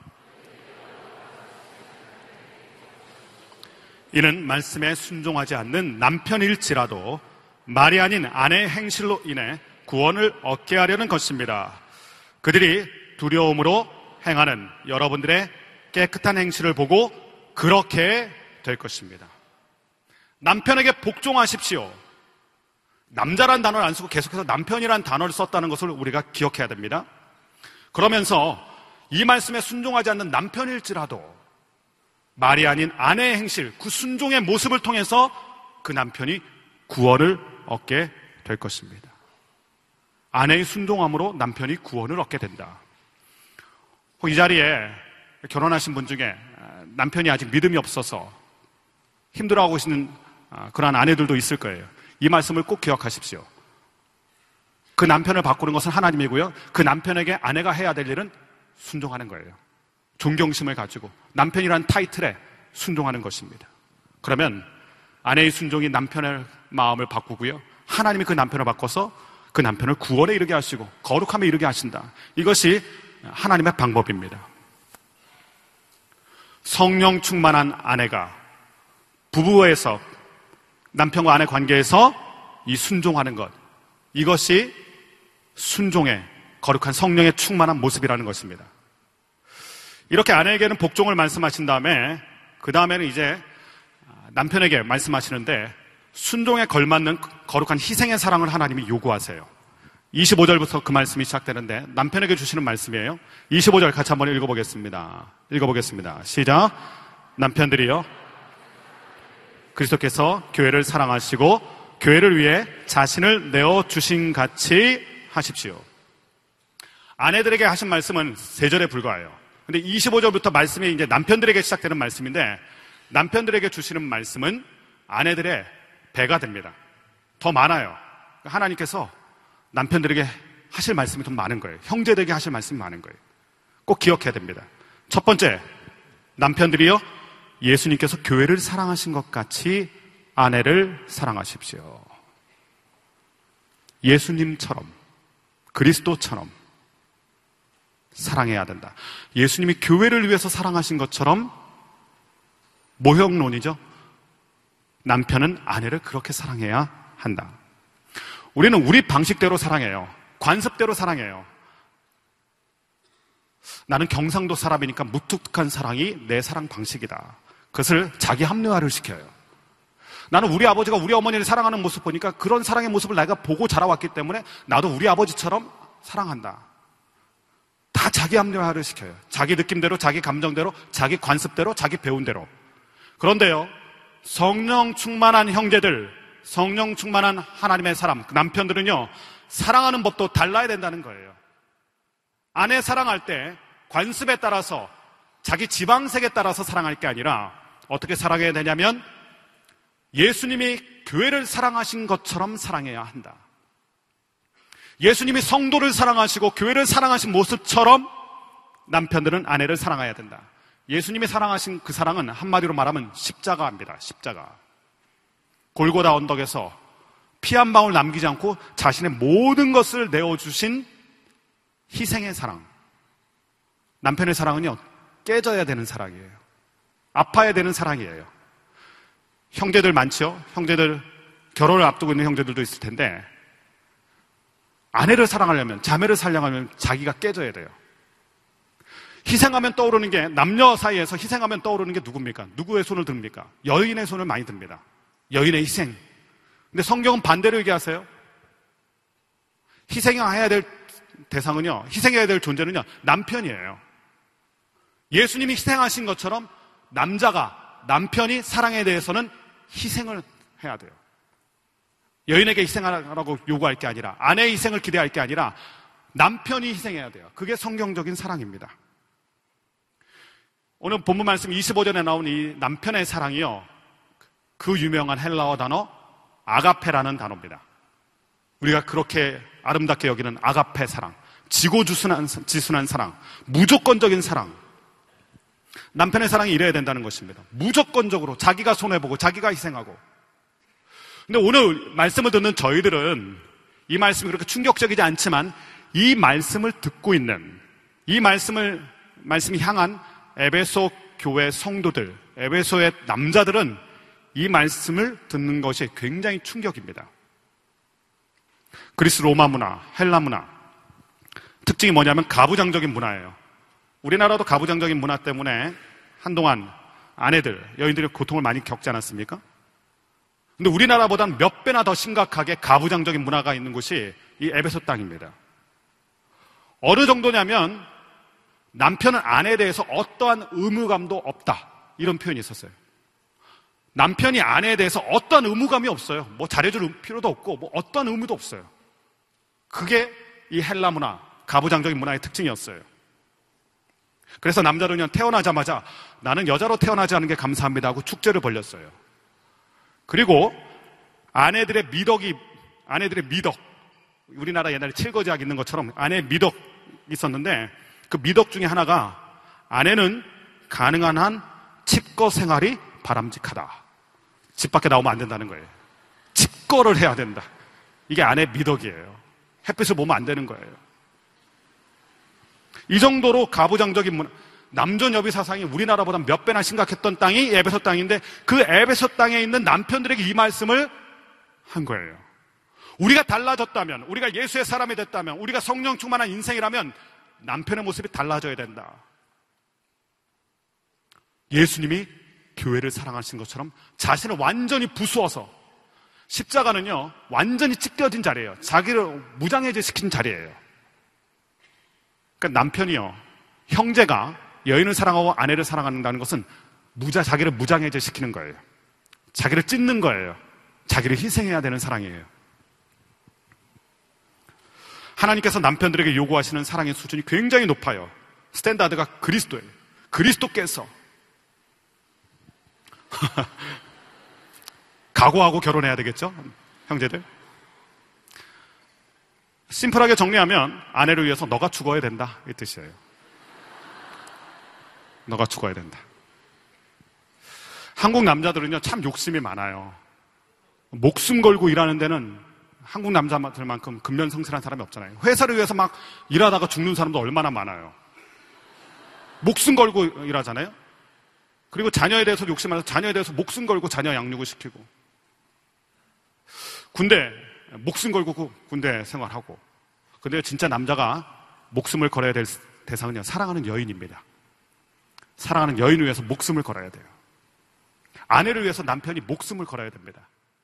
이는 말씀에 순종하지 않는 남편일지라도 말이 아닌 아내의 행실로 인해 구원을 얻게 하려는 것입니다. 그들이 두려움으로 행하는 여러분들의 깨끗한 행실을 보고 그렇게 될 것입니다. 남편에게 복종하십시오. 남자란 단어를 안 쓰고 계속해서 남편이란 단어를 썼다는 것을 우리가 기억해야 됩니다. 그러면서 이 말씀에 순종하지 않는 남편일지라도 말이 아닌 아내의 행실, 그 순종의 모습을 통해서 그 남편이 구원을 얻게 될 것입니다. 아내의 순종함으로 남편이 구원을 얻게 된다. 혹 이 자리에 결혼하신 분 중에 남편이 아직 믿음이 없어서 힘들어하고 계시는 그러한 아내들도 있을 거예요. 이 말씀을 꼭 기억하십시오. 그 남편을 바꾸는 것은 하나님이고요. 그 남편에게 아내가 해야 될 일은 순종하는 거예요. 존경심을 가지고 남편이란 타이틀에 순종하는 것입니다. 그러면 아내의 순종이 남편의 마음을 바꾸고요. 하나님이 그 남편을 바꿔서 그 남편을 구원에 이르게 하시고 거룩함에 이르게 하신다. 이것이 하나님의 방법입니다. 성령 충만한 아내가 부부에서 남편과 아내 관계에서 이 순종하는 것, 이것이 순종의 거룩한 성령의 충만한 모습이라는 것입니다. 이렇게 아내에게는 복종을 말씀하신 다음에 그 다음에는 이제 남편에게 말씀하시는데 순종에 걸맞는 거룩한 희생의 사랑을 하나님이 요구하세요. 이십오 절부터 그 말씀이 시작되는데 남편에게 주시는 말씀이에요. 이십오 절 같이 한번 읽어보겠습니다. 읽어보겠습니다. 시작. 남편들이여 그리스도께서 교회를 사랑하시고 교회를 위해 자신을 내어주신 같이 하십시오. 아내들에게 하신 말씀은 세 절에 불과해요. 근데 이십오 절부터 말씀이 이제 남편들에게 시작되는 말씀인데 남편들에게 주시는 말씀은 아내들의 배가 됩니다. 더 많아요. 하나님께서 남편들에게 하실 말씀이 더 많은 거예요. 형제들에게 하실 말씀이 많은 거예요. 꼭 기억해야 됩니다. 첫 번째, 남편들이요 예수님께서 교회를 사랑하신 것 같이 아내를 사랑하십시오. 예수님처럼, 그리스도처럼 사랑해야 된다. 예수님이 교회를 위해서 사랑하신 것처럼 모형론이죠. 남편은 아내를 그렇게 사랑해야 한다. 우리는 우리 방식대로 사랑해요. 관습대로 사랑해요. 나는 경상도 사람이니까 무뚝뚝한 사랑이 내 사랑 방식이다. 그것을 자기 합리화를 시켜요. 나는 우리 아버지가 우리 어머니를 사랑하는 모습 보니까 그런 사랑의 모습을 내가 보고 자라왔기 때문에 나도 우리 아버지처럼 사랑한다. 다 자기 합리화를 시켜요. 자기 느낌대로, 자기 감정대로, 자기 관습대로, 자기 배운 대로. 그런데요, 성령 충만한 형제들, 성령 충만한 하나님의 사람, 남편들은요, 사랑하는 법도 달라야 된다는 거예요. 아내 사랑할 때 관습에 따라서, 자기 지방색에 따라서 사랑할 게 아니라 어떻게 사랑해야 되냐면 예수님이 교회를 사랑하신 것처럼 사랑해야 한다. 예수님이 성도를 사랑하시고 교회를 사랑하신 모습처럼 남편들은 아내를 사랑해야 된다. 예수님이 사랑하신 그 사랑은 한마디로 말하면 십자가입니다. 십자가. 골고다 언덕에서 피 한 방울 남기지 않고 자신의 모든 것을 내어주신 희생의 사랑. 남편의 사랑은요, 깨져야 되는 사랑이에요. 아파야 되는 사랑이에요. 형제들 많죠? 형제들, 결혼을 앞두고 있는 형제들도 있을 텐데 아내를 사랑하려면, 자매를 사랑하려면 자기가 깨져야 돼요. 희생하면 떠오르는 게, 남녀 사이에서 희생하면 떠오르는 게 누굽니까? 누구의 손을 듭니까? 여인의 손을 많이 듭니다. 여인의 희생. 근데 성경은 반대로 얘기하세요. 희생해야 될 대상은요, 희생해야 될 존재는요, 남편이에요. 예수님이 희생하신 것처럼 남자가, 남편이 사랑에 대해서는 희생을 해야 돼요. 여인에게 희생하라고 요구할 게 아니라, 아내의 희생을 기대할 게 아니라 남편이 희생해야 돼요. 그게 성경적인 사랑입니다. 오늘 본문 말씀 이십오 절에 나온 이 남편의 사랑이요, 그 유명한 헬라어 단어 아가페라는 단어입니다. 우리가 그렇게 아름답게 여기는 아가페 사랑, 지고지순한 지순한 사랑, 무조건적인 사랑. 남편의 사랑이 이래야 된다는 것입니다. 무조건적으로 자기가 손해보고 자기가 희생하고. 근데 오늘 말씀을 듣는 저희들은 이 말씀이 그렇게 충격적이지 않지만 이 말씀을 듣고 있는, 이 말씀을 말씀이 향한 에베소 교회 성도들, 에베소의 남자들은 이 말씀을 듣는 것이 굉장히 충격입니다. 그리스 로마 문화, 헬라 문화 특징이 뭐냐면 가부장적인 문화예요. 우리나라도 가부장적인 문화 때문에 한동안 아내들, 여인들이 고통을 많이 겪지 않았습니까? 근데 우리나라보다는 몇 배나 더 심각하게 가부장적인 문화가 있는 곳이 이 에베소 땅입니다. 어느 정도냐면 남편은 아내에 대해서 어떠한 의무감도 없다, 이런 표현이 있었어요. 남편이 아내에 대해서 어떠한 의무감이 없어요. 뭐 잘해줄 필요도 없고 뭐 어떠한 의무도 없어요. 그게 이 헬라 문화, 가부장적인 문화의 특징이었어요. 그래서 남자들은 태어나자마자 나는 여자로 태어나지 않은 게 감사합니다 하고 축제를 벌렸어요. 그리고 아내들의 미덕이, 아내들의 미덕. 우리나라 옛날에 칠거지약 있는 것처럼 아내의 미덕 있었는데 그 미덕 중에 하나가 아내는 가능한 한 칩거 생활이 바람직하다. 집 밖에 나오면 안 된다는 거예요. 칩거를 해야 된다. 이게 아내의 미덕이에요. 햇빛을 보면 안 되는 거예요. 이 정도로 가부장적인 문화, 남존여비 사상이 우리나라보다 몇 배나 심각했던 땅이 에베소 땅인데 그 에베소 땅에 있는 남편들에게 이 말씀을 한 거예요. 우리가 달라졌다면, 우리가 예수의 사람이 됐다면, 우리가 성령 충만한 인생이라면 남편의 모습이 달라져야 된다. 예수님이 교회를 사랑하신 것처럼 자신을 완전히 부수어서, 십자가는요 완전히 찢겨진 자리예요. 자기를 무장해제시킨 자리예요. 그러니까 남편이요, 형제가 여인을 사랑하고 아내를 사랑한다는 것은 무자, 자기를 무장해제시키는 거예요. 자기를 찢는 거예요. 자기를 희생해야 되는 사랑이에요. 하나님께서 남편들에게 요구하시는 사랑의 수준이 굉장히 높아요. 스탠다드가 그리스도예요. 그리스도께서 각오하고 결혼해야 되겠죠? 형제들. 심플하게 정리하면 아내를 위해서 너가 죽어야 된다, 이 뜻이에요. 너가 죽어야 된다. 한국 남자들은요 참 욕심이 많아요. 목숨 걸고 일하는 데는 한국 남자들만큼 근면성실한 사람이 없잖아요. 회사를 위해서 막 일하다가 죽는 사람도 얼마나 많아요. 목숨 걸고 일하잖아요. 그리고 자녀에 대해서 욕심을 해서 자녀에 대해서 목숨 걸고 자녀 양육을 시키고, 군대 목숨 걸고 군대 생활하고. 근데 진짜 남자가 목숨을 걸어야 될 대상은요 사랑하는 여인입니다. 사랑하는 여인을 위해서 목숨을 걸어야 돼요. 아내를 위해서 남편이 목숨을 걸어야 됩니다.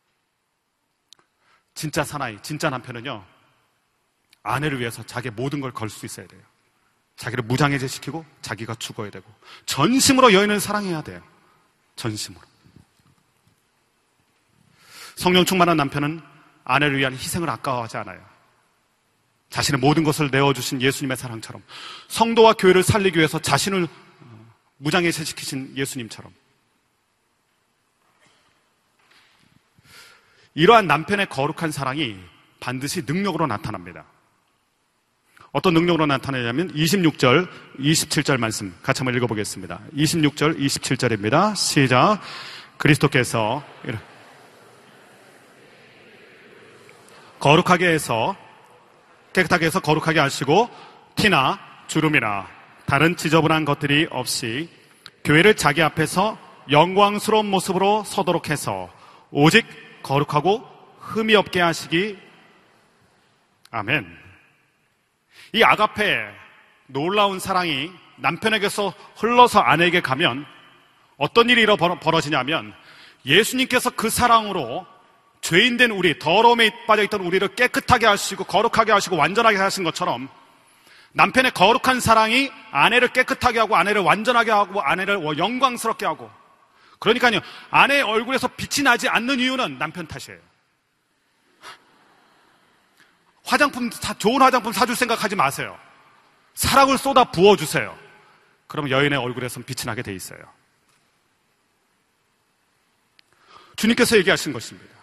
진짜 사나이, 진짜 남편은요 아내를 위해서 자기의 모든 걸 걸 수 있어야 돼요. 자기를 무장해제시키고 자기가 죽어야 되고 전심으로 여인을 사랑해야 돼요. 전심으로. 성령 충만한 남편은 아내를 위한 희생을 아까워하지 않아요. 자신의 모든 것을 내어주신 예수님의 사랑처럼, 성도와 교회를 살리기 위해서 자신을 무장해제시키신 예수님처럼, 이러한 남편의 거룩한 사랑이 반드시 능력으로 나타납니다. 어떤 능력으로 나타나냐면 이십육 절, 이십칠 절 말씀 같이 한번 읽어보겠습니다. 이십육 절, 이십칠 절입니다. 시작. 그리스도께서 거룩하게 해서, 깨끗하게 해서 거룩하게 하시고 티나 주름이나 다른 지저분한 것들이 없이 교회를 자기 앞에서 영광스러운 모습으로 서도록 해서 오직 거룩하고 흠이 없게 하시기. 아멘. 이 아가페 놀라운 사랑이 남편에게서 흘러서 아내에게 가면 어떤 일이 벌어지냐면, 예수님께서 그 사랑으로 죄인된 우리, 더러움에 빠져있던 우리를 깨끗하게 하시고 거룩하게 하시고 완전하게 하신 것처럼 남편의 거룩한 사랑이 아내를 깨끗하게 하고 아내를 완전하게 하고 아내를 영광스럽게 하고. 그러니까요, 아내의 얼굴에서 빛이 나지 않는 이유는 남편 탓이에요. 화장품, 좋은 화장품 사줄 생각하지 마세요. 사랑을 쏟아 부어주세요. 그럼 여인의 얼굴에선 빛이 나게 돼 있어요. 주님께서 얘기하신 것입니다.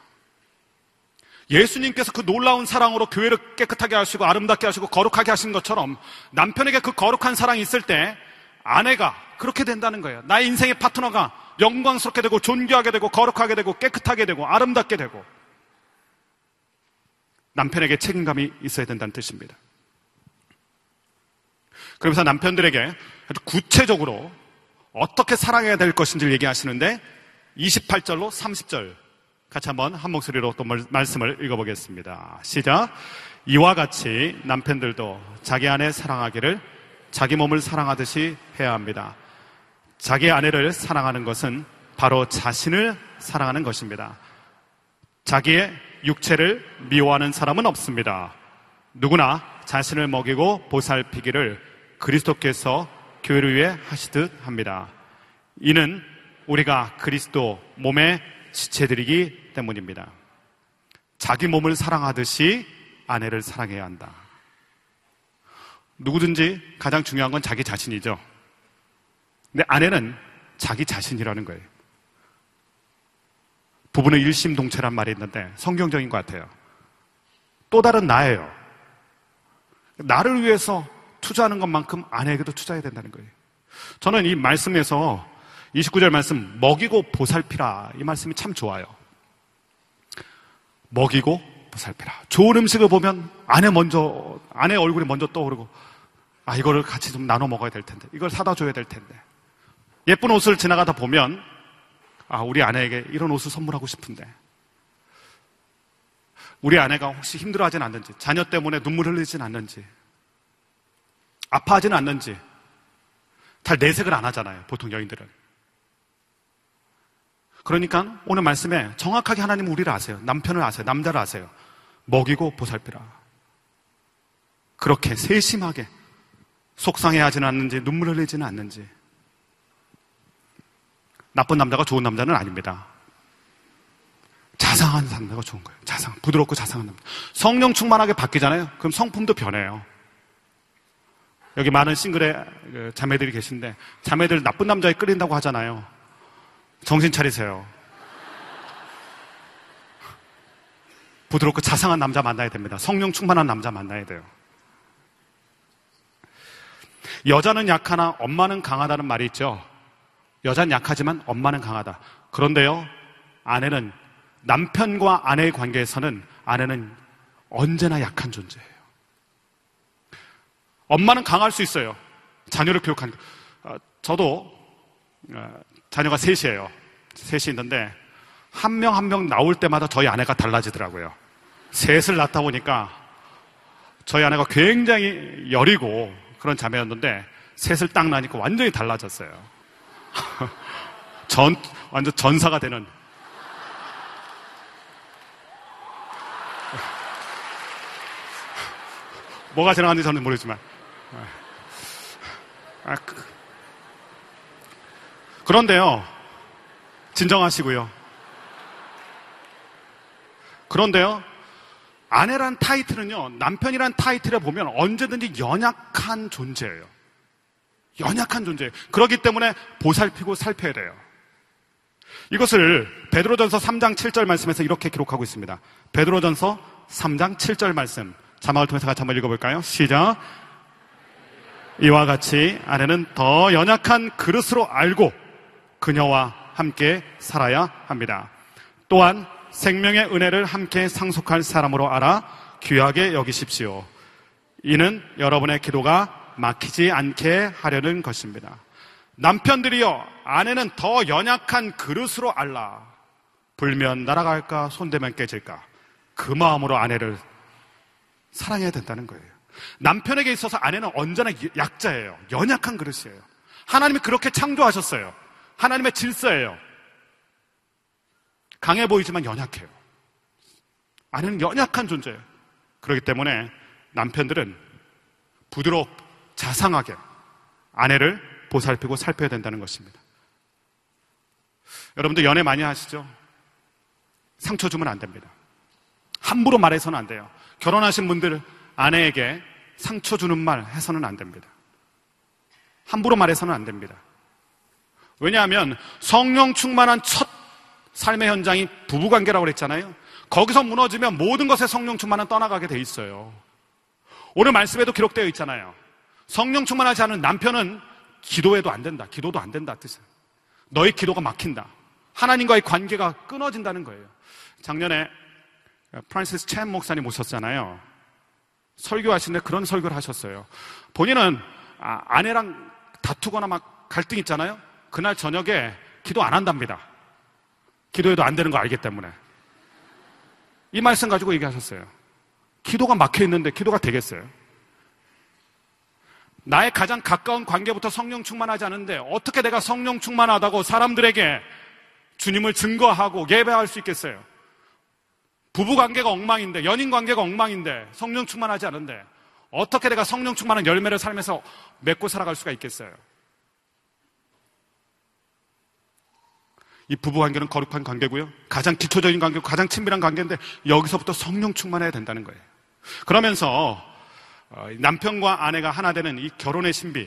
예수님께서 그 놀라운 사랑으로 교회를 깨끗하게 하시고 아름답게 하시고 거룩하게 하신 것처럼 남편에게 그 거룩한 사랑이 있을 때 아내가 그렇게 된다는 거예요. 나의 인생의 파트너가 영광스럽게 되고 존귀하게 되고 거룩하게 되고 깨끗하게 되고 아름답게 되고. 남편에게 책임감이 있어야 된다는 뜻입니다. 그러면서 남편들에게 아주 구체적으로 어떻게 사랑해야 될 것인지를 얘기하시는데 이십팔 절로 삼십 절 같이 한번 한 목소리로 또 말씀을 읽어보겠습니다. 시작. 이와 같이 남편들도 자기 아내 사랑하기를 자기 몸을 사랑하듯이 해야 합니다. 자기 아내를 사랑하는 것은 바로 자신을 사랑하는 것입니다. 자기의 육체를 미워하는 사람은 없습니다. 누구나 자신을 먹이고 보살피기를 그리스도께서 교회를 위해 하시듯 합니다. 이는 우리가 그리스도 몸의 지체들이기 때문입니다. 자기 몸을 사랑하듯이 아내를 사랑해야 한다. 누구든지 가장 중요한 건 자기 자신이죠. 근데 아내는 자기 자신이라는 거예요. 부부는 일심동체란 말이 있는데 성경적인 것 같아요. 또 다른 나예요. 나를 위해서 투자하는 것만큼 아내에게도 투자해야 된다는 거예요. 저는 이 말씀에서 이십구 절 말씀, 먹이고 보살피라, 이 말씀이 참 좋아요. 먹이고 보살피라. 좋은 음식을 보면 아내 먼저, 아내 얼굴이 먼저 떠오르고, 아, 이거를 같이 좀 나눠 먹어야 될 텐데, 이걸 사다 줘야 될 텐데. 예쁜 옷을 지나가다 보면, 아, 우리 아내에게 이런 옷을 선물하고 싶은데, 우리 아내가 혹시 힘들어하진 않는지, 자녀 때문에 눈물 흘리진 않는지, 아파하진 않는지, 잘 내색을 안 하잖아요, 보통 여인들은. 그러니까 오늘 말씀에 정확하게 하나님은 우리를 아세요. 남편을 아세요. 남자를 아세요. 먹이고 보살피라. 그렇게 세심하게 속상해하지는 않는지, 눈물 흘리지는 않는지. 나쁜 남자가 좋은 남자는 아닙니다. 자상한 남자가 좋은 거예요. 자상, 부드럽고 자상한 남자. 성령 충만하게 바뀌잖아요. 그럼 성품도 변해요. 여기 많은 싱글의 자매들이 계신데, 자매들 나쁜 남자에 끌린다고 하잖아요. 정신 차리세요. 부드럽고 자상한 남자 만나야 됩니다. 성령 충만한 남자 만나야 돼요. 여자는 약하나 엄마는 강하다는 말이 있죠. 여자는 약하지만 엄마는 강하다. 그런데요, 아내는, 남편과 아내의 관계에서는 아내는 언제나 약한 존재예요. 엄마는 강할 수 있어요. 자녀를 교육하는. 어, 저도 어, 자녀가 셋이에요. 셋이 있는데 한 명 한 명 나올 때마다 저희 아내가 달라지더라고요. 셋을 낳다 보니까 저희 아내가 굉장히 여리고 그런 자매였는데 셋을 딱 낳으니까 완전히 달라졌어요. 전, 완전 전사가 되는. 뭐가 지나갔는지 저는 모르지만. 아, 그, 그런데요, 진정하시고요. 그런데요, 아내란 타이틀은요, 남편이란 타이틀에 보면 언제든지 연약한 존재예요. 연약한 존재예요. 그렇기 때문에 보살피고 살펴야 돼요. 이것을 베드로전서 삼 장 칠 절 말씀에서 이렇게 기록하고 있습니다. 베드로전서 삼 장 칠 절 말씀. 자막을 통해서 같이 한번 읽어볼까요? 시작. 이와 같이 아내는 더 연약한 그릇으로 알고 그녀와 함께 살아야 합니다. 또한 생명의 은혜를 함께 상속할 사람으로 알아 귀하게 여기십시오. 이는 여러분의 기도가 막히지 않게 하려는 것입니다. 남편들이여, 아내는 더 연약한 그릇으로 알라. 불면 날아갈까 손대면 깨질까. 그 마음으로 아내를 사랑해야 된다는 거예요. 남편에게 있어서 아내는 언제나 약자예요. 연약한 그릇이에요. 하나님이 그렇게 창조하셨어요. 하나님의 질서예요. 강해 보이지만 연약해요. 아내는 연약한 존재예요. 그렇기 때문에 남편들은 부드럽고 자상하게 아내를 보살피고 살펴야 된다는 것입니다. 여러분들 연애 많이 하시죠? 상처 주면 안 됩니다. 함부로 말해서는 안 돼요. 결혼하신 분들 아내에게 상처 주는 말 해서는 안 됩니다. 함부로 말해서는 안 됩니다. 왜냐하면 성령 충만한 첫 삶의 현장이 부부관계라고 그랬잖아요. 거기서 무너지면 모든 것에 성령 충만은 떠나가게 돼 있어요. 오늘 말씀에도 기록되어 있잖아요. 성령 충만하지 않은 남편은 기도해도 안 된다. 기도도 안 된다 뜻이에요. 너의 기도가 막힌다. 하나님과의 관계가 끊어진다는 거예요. 작년에 프란시스 챈 목사님 오셨잖아요. 설교하시는데 그런 설교를 하셨어요. 본인은 아내랑 다투거나 막 갈등 있잖아요. 그날 저녁에 기도 안 한답니다. 기도해도 안 되는 거 알기 때문에. 이 말씀 가지고 얘기하셨어요. 기도가 막혀 있는데 기도가 되겠어요? 나의 가장 가까운 관계부터 성령 충만하지 않은데 어떻게 내가 성령 충만하다고 사람들에게 주님을 증거하고 예배할 수 있겠어요? 부부관계가 엉망인데, 연인관계가 엉망인데 성령 충만하지 않은데 어떻게 내가 성령 충만한 열매를 삶에서 맺고 살아갈 수가 있겠어요? 이 부부관계는 거룩한 관계고요, 가장 기초적인 관계고 가장 친밀한 관계인데 여기서부터 성령 충만해야 된다는 거예요. 그러면서 남편과 아내가 하나 되는 이 결혼의 신비,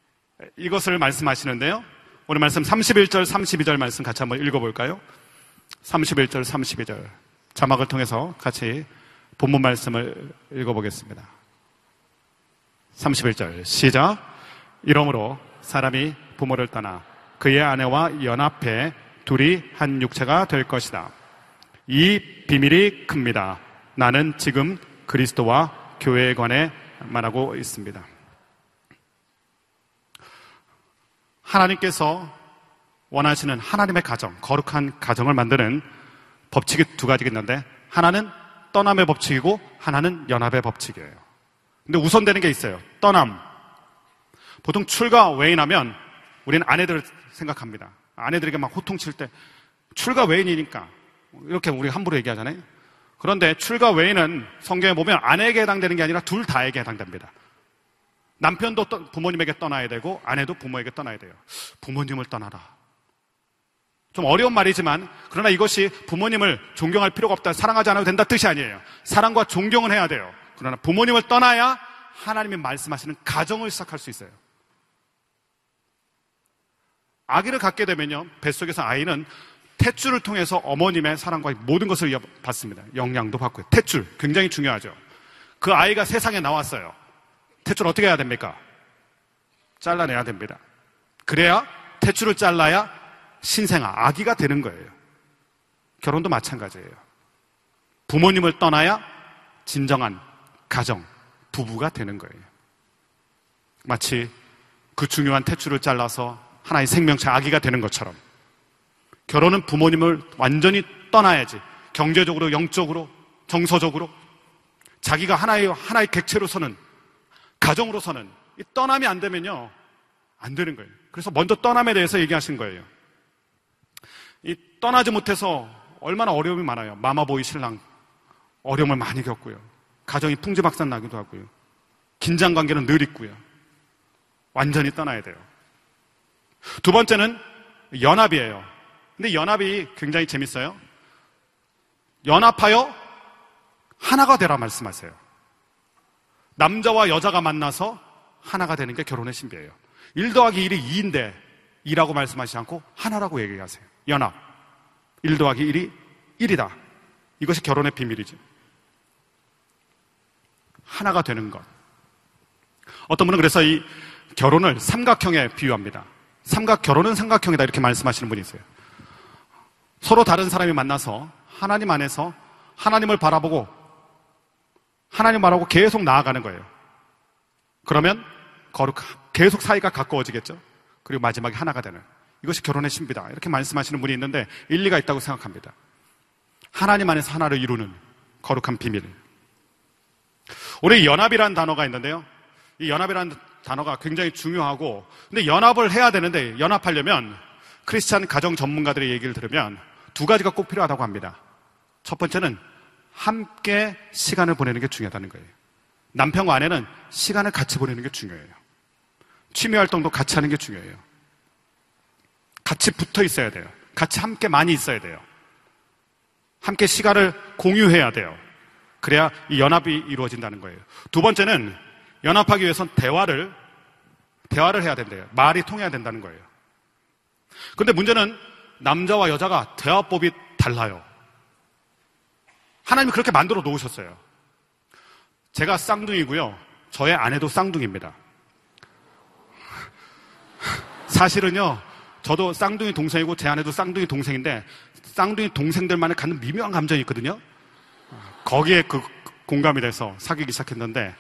이것을 말씀하시는데요, 오늘 말씀 삼십일 절 삼십이 절 말씀 같이 한번 읽어볼까요? 삼십일 절, 삼십이 절 자막을 통해서 같이 본문 말씀을 읽어보겠습니다. 삼십일 절 시작. 이러므로 사람이 부모를 떠나 그의 아내와 연합해 둘이 한 육체가 될 것이다. 이 비밀이 큽니다. 나는 지금 그리스도와 교회에 관해 말하고 있습니다. 하나님께서 원하시는 하나님의 가정, 거룩한 가정을 만드는 법칙이 두 가지가 있는데 하나는 떠남의 법칙이고 하나는 연합의 법칙이에요. 근데 우선되는 게 있어요. 떠남. 보통 출가 외인하면 우리는 아내들을 생각합니다. 아내들에게 막 호통칠 때 출가 외인이니까 이렇게 우리가 함부로 얘기하잖아요. 그런데 출가 외인은 성경에 보면 아내에게 해당되는 게 아니라 둘 다에게 해당됩니다. 남편도 부모님에게 떠나야 되고 아내도 부모에게 떠나야 돼요. 부모님을 떠나라. 좀 어려운 말이지만 그러나 이것이 부모님을 존경할 필요가 없다, 사랑하지 않아도 된다 뜻이 아니에요. 사랑과 존경은 해야 돼요. 그러나 부모님을 떠나야 하나님이 말씀하시는 가정을 시작할 수 있어요. 아기를 갖게 되면요, 뱃속에서 아이는 탯줄을 통해서 어머님의 사랑과 모든 것을 받습니다. 영양도 받고요. 탯줄 굉장히 중요하죠. 그 아이가 세상에 나왔어요. 탯줄 어떻게 해야 됩니까? 잘라내야 됩니다. 그래야 탯줄을 잘라야 신생아, 아기가 되는 거예요. 결혼도 마찬가지예요. 부모님을 떠나야 진정한 가정, 부부가 되는 거예요. 마치 그 중요한 탯줄을 잘라서 하나의 생명체 아기가 되는 것처럼 결혼은 부모님을 완전히 떠나야지, 경제적으로, 영적으로, 정서적으로 자기가 하나의, 하나의 객체로서는, 가정으로서는 이 떠남이 안 되면요, 안 되는 거예요. 그래서 먼저 떠남에 대해서 얘기하신 거예요. 이 떠나지 못해서 얼마나 어려움이 많아요. 마마보이 신랑 어려움을 많이 겪고요. 가정이 풍지박산 나기도 하고요. 긴장관계는 늘 있고요. 완전히 떠나야 돼요. 두 번째는 연합이에요. 근데 연합이 굉장히 재밌어요. 연합하여 하나가 되라 말씀하세요. 남자와 여자가 만나서 하나가 되는 게 결혼의 신비예요. 일 더하기 일이 이인데 이라고 말씀하시지 않고 하나라고 얘기하세요. 연합. 일 더하기 일이 일이다. 이것이 결혼의 비밀이죠. 하나가 되는 것. 어떤 분은 그래서 이 결혼을 삼각형에 비유합니다. 삼각, 결혼은 삼각형이다 이렇게 말씀하시는 분이 있어요. 서로 다른 사람이 만나서 하나님 안에서 하나님을 바라보고 하나님 말하고 계속 나아가는 거예요. 그러면 거룩, 계속 사이가 가까워지겠죠. 그리고 마지막에 하나가 되는, 이것이 결혼의 신비다 이렇게 말씀하시는 분이 있는데 일리가 있다고 생각합니다. 하나님 안에서 하나를 이루는 거룩한 비밀. 우리 연합이라는 단어가 있는데요, 이 연합이라는 단어가 굉장히 중요하고, 근데 연합을 해야 되는데 연합하려면 크리스찬 가정 전문가들의 얘기를 들으면 두 가지가 꼭 필요하다고 합니다. 첫 번째는 함께 시간을 보내는 게 중요하다는 거예요. 남편과 아내는 시간을 같이 보내는 게 중요해요. 취미 활동도 같이 하는 게 중요해요. 같이 붙어 있어야 돼요. 같이 함께 많이 있어야 돼요. 함께 시간을 공유해야 돼요. 그래야 이 연합이 이루어진다는 거예요. 두 번째는 연합하기 위해서는 대화를 대화를 해야 된대요. 말이 통해야 된다는 거예요. 근데 문제는 남자와 여자가 대화법이 달라요. 하나님이 그렇게 만들어 놓으셨어요. 제가 쌍둥이고요. 저의 아내도 쌍둥이입니다. 사실은요, 저도 쌍둥이 동생이고 제 아내도 쌍둥이 동생인데 쌍둥이 동생들만의 갖는 미묘한 감정이 있거든요. 거기에 그 공감이 돼서 사귀기 시작했는데,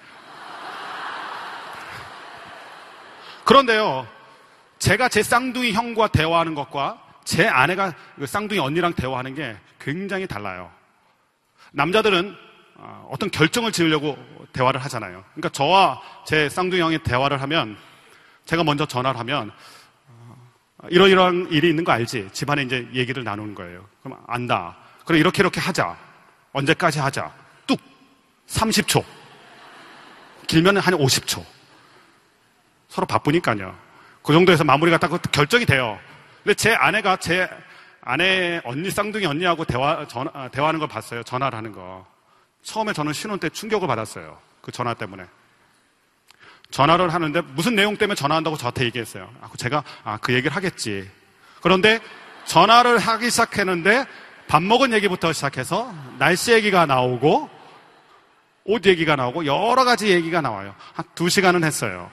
그런데요, 제가 제 쌍둥이 형과 대화하는 것과 제 아내가 쌍둥이 언니랑 대화하는 게 굉장히 달라요. 남자들은 어떤 결정을 지으려고 대화를 하잖아요. 그러니까 저와 제 쌍둥이 형이 대화를 하면, 제가 먼저 전화를 하면 이러이러한 일이 있는 거 알지? 집안에 이제 얘기를 나누는 거예요. 그럼 안다. 그래, 이렇게 이렇게 하자. 언제까지 하자. 뚝 삼십 초. 길면 한 오십 초. 서로 바쁘니까요. 그 정도에서 마무리가 딱 결정이 돼요. 근데 제 아내가 제 아내 언니, 쌍둥이 언니하고 대화, 전화, 대화하는 걸 봤어요. 전화를 하는 거. 처음에 저는 신혼 때 충격을 받았어요. 그 전화 때문에. 전화를 하는데 무슨 내용 때문에 전화한다고 저한테 얘기했어요. 제가 아, 그 얘기를 하겠지. 그런데 전화를 하기 시작했는데 밥 먹은 얘기부터 시작해서 날씨 얘기가 나오고 옷 얘기가 나오고 여러 가지 얘기가 나와요. 한 두 시간은 했어요.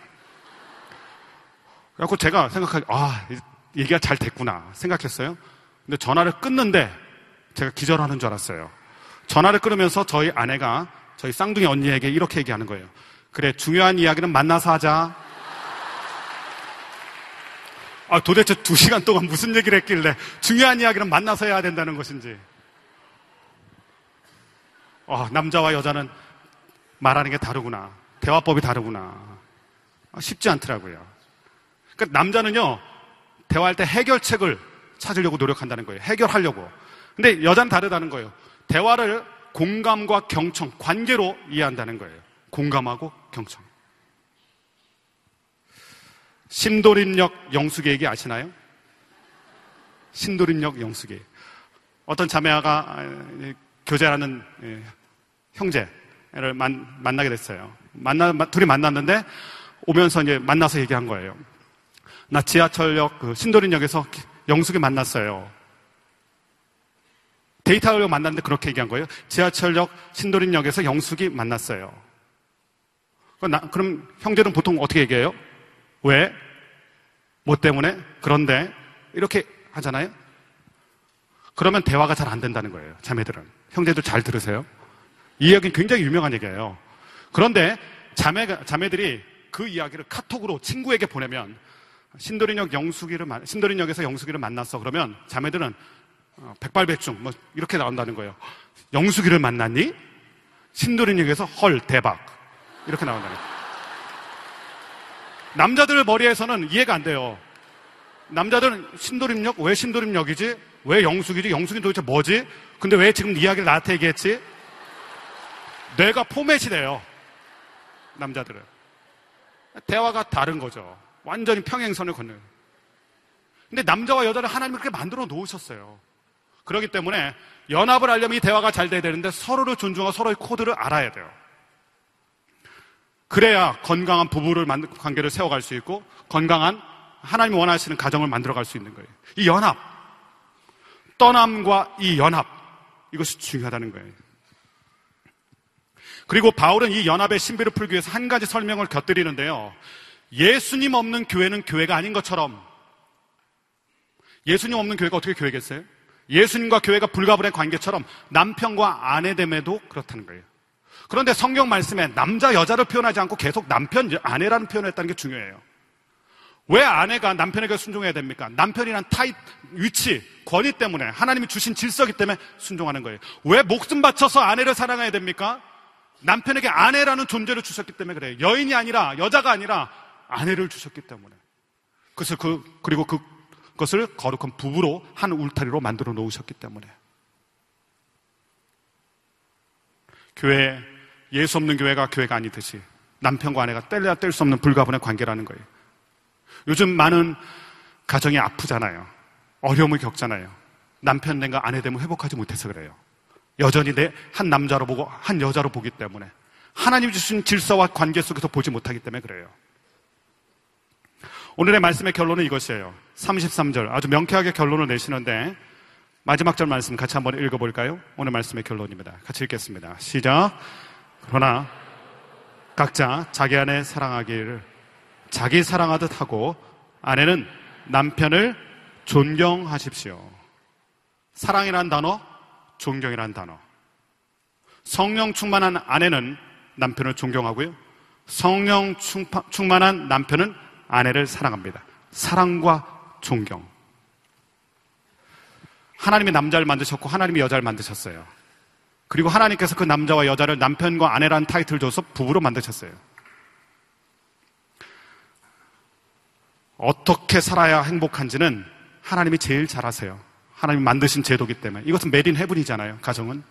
그래서 제가 생각하기, 아, 얘기가 잘 됐구나 생각했어요. 근데 전화를 끊는데 제가 기절하는 줄 알았어요. 전화를 끊으면서 저희 아내가 저희 쌍둥이 언니에게 이렇게 얘기하는 거예요. 그래, 중요한 이야기는 만나서 하자. 아, 도대체 두 시간 동안 무슨 얘기를 했길래 중요한 이야기는 만나서 해야 된다는 것인지. 아, 남자와 여자는 말하는 게 다르구나. 대화법이 다르구나. 아, 쉽지 않더라고요. 그러니까 남자는요, 대화할 때 해결책을 찾으려고 노력한다는 거예요. 해결하려고. 근데 여자는 다르다는 거예요. 대화를 공감과 경청, 관계로 이해한다는 거예요. 공감하고 경청. 신도림역 영수기 얘기 아시나요? 신도림역 영수기. 어떤 자매가 교제하는 형제를 만, 만나게 됐어요. 만나, 둘이 만났는데 오면서 이제 만나서 얘기한 거예요. 나 지하철역 그 신도림역에서 영숙이 만났어요. 데이트하려고 만났는데 그렇게 얘기한 거예요. 지하철역 신도림역에서 영숙이 만났어요. 그럼 형제는 보통 어떻게 얘기해요? 왜? 뭐 때문에? 그런데? 이렇게 하잖아요? 그러면 대화가 잘 안 된다는 거예요. 자매들은. 형제들 잘 들으세요. 이 이야기는 굉장히 유명한 얘기예요. 그런데 자매가, 자매들이 그 이야기를 카톡으로 친구에게 보내면 신도림역 영숙이를, 신도림역에서 영숙이를 만났어. 그러면 자매들은 백발백중 뭐 이렇게 나온다는 거예요. 영숙이를 만났니? 신도림역에서 헐 대박 이렇게 나온다는 거예요. 남자들 머리에서는 이해가 안 돼요. 남자들은 신도림역 왜 신도림역이지? 왜 영숙이지? 영숙이 도대체 뭐지? 근데 왜 지금 이야기를 나한테 얘기했지? 뇌가 포맷이 돼요. 남자들은. 대화가 다른 거죠. 완전히 평행선을 걷는. 근데 남자와 여자를 하나님이 그렇게 만들어 놓으셨어요. 그렇기 때문에 연합을 하려면 이 대화가 잘 돼야 되는데 서로를 존중하고 서로의 코드를 알아야 돼요. 그래야 건강한 부부를 만들, 관계를 세워갈 수 있고 건강한 하나님이 원하시는 가정을 만들어갈 수 있는 거예요. 이 연합, 떠남과 이 연합, 이것이 중요하다는 거예요. 그리고 바울은 이 연합의 신비를 풀기 위해서 한 가지 설명을 곁들이는데요. 예수님 없는 교회는 교회가 아닌 것처럼, 예수님 없는 교회가 어떻게 교회겠어요? 예수님과 교회가 불가분의 관계처럼 남편과 아내됨에도 그렇다는 거예요. 그런데 성경 말씀에 남자, 여자를 표현하지 않고 계속 남편, 아내라는 표현을 했다는 게 중요해요. 왜 아내가 남편에게 순종해야 됩니까? 남편이란 타입, 위치, 권위 때문에, 하나님이 주신 질서이기 때문에 순종하는 거예요. 왜 목숨 바쳐서 아내를 사랑해야 됩니까? 남편에게 아내라는 존재를 주셨기 때문에 그래요. 여인이 아니라, 여자가 아니라 아내를 주셨기 때문에. 그래서 그, 그리고 그, 그것을 거룩한 부부로 한 울타리로 만들어 놓으셨기 때문에. 교회, 예수 없는 교회가 교회가 아니듯이 남편과 아내가 뗄래야 뗄 수 없는 불가분의 관계라는 거예요. 요즘 많은 가정이 아프잖아요. 어려움을 겪잖아요. 남편 된과 아내 됨을 회복하지 못해서 그래요. 여전히 내 한 남자로 보고 한 여자로 보기 때문에, 하나님이 주신 질서와 관계 속에서 보지 못하기 때문에 그래요. 오늘의 말씀의 결론은 이것이에요. 삼십삼 절 아주 명쾌하게 결론을 내시는데 마지막 절 말씀 같이 한번 읽어볼까요? 오늘 말씀의 결론입니다. 같이 읽겠습니다. 시작. 그러나 각자 자기 아내 사랑하기를 자기 사랑하듯 하고 아내는 남편을 존경하십시오. 사랑이란 단어, 존경이란 단어. 성령 충만한 아내는 남편을 존경하고요, 성령 충만한 남편은 아내를 사랑합니다. 사랑과 존경. 하나님이 남자를 만드셨고 하나님이 여자를 만드셨어요. 그리고 하나님께서 그 남자와 여자를 남편과 아내라는 타이틀을 줘서 부부로 만드셨어요. 어떻게 살아야 행복한지는 하나님이 제일 잘 아세요. 하나님이 만드신 제도기 때문에. 이것은 메린 헤븐이잖아요. 가정은.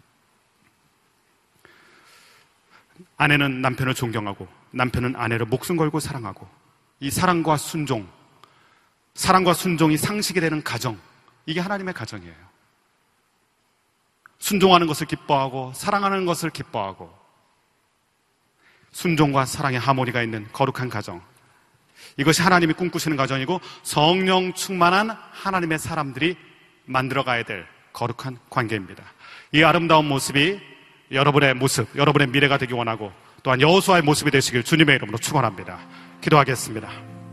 아내는 남편을 존경하고 남편은 아내를 목숨 걸고 사랑하고, 이 사랑과 순종, 사랑과 순종이 상식이 되는 가정, 이게 하나님의 가정이에요. 순종하는 것을 기뻐하고 사랑하는 것을 기뻐하고 순종과 사랑의 하모니가 있는 거룩한 가정, 이것이 하나님이 꿈꾸시는 가정이고 성령 충만한 하나님의 사람들이 만들어가야 될 거룩한 관계입니다. 이 아름다운 모습이 여러분의 모습, 여러분의 미래가 되기 원하고 또한 여호수아의 모습이 되시길 주님의 이름으로 축원합니다. 기도하겠습니다.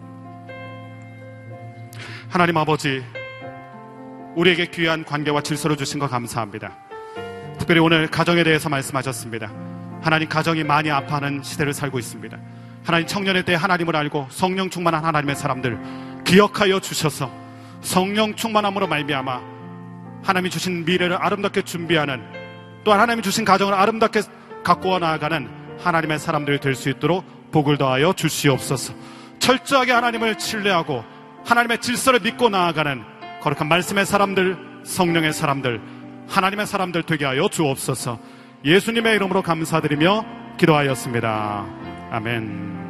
하나님 아버지, 우리에게 귀한 관계와 질서를 주신 것 감사합니다. 특별히 오늘 가정에 대해서 말씀하셨습니다. 하나님, 가정이 많이 아파하는 시대를 살고 있습니다. 하나님, 청년의 때에 하나님을 알고 성령 충만한 하나님의 사람들 기억하여 주셔서 성령 충만함으로 말미암아 하나님이 주신 미래를 아름답게 준비하는, 또한 하나님이 주신 가정을 아름답게 가꾸어 나아가는 하나님의 사람들이 될 수 있도록 복을 더하여 주시옵소서. 철저하게 하나님을 신뢰하고 하나님의 질서를 믿고 나아가는 거룩한 말씀의 사람들, 성령의 사람들, 하나님의 사람들 되게 하여 주옵소서. 예수님의 이름으로 감사드리며 기도하였습니다. 아멘.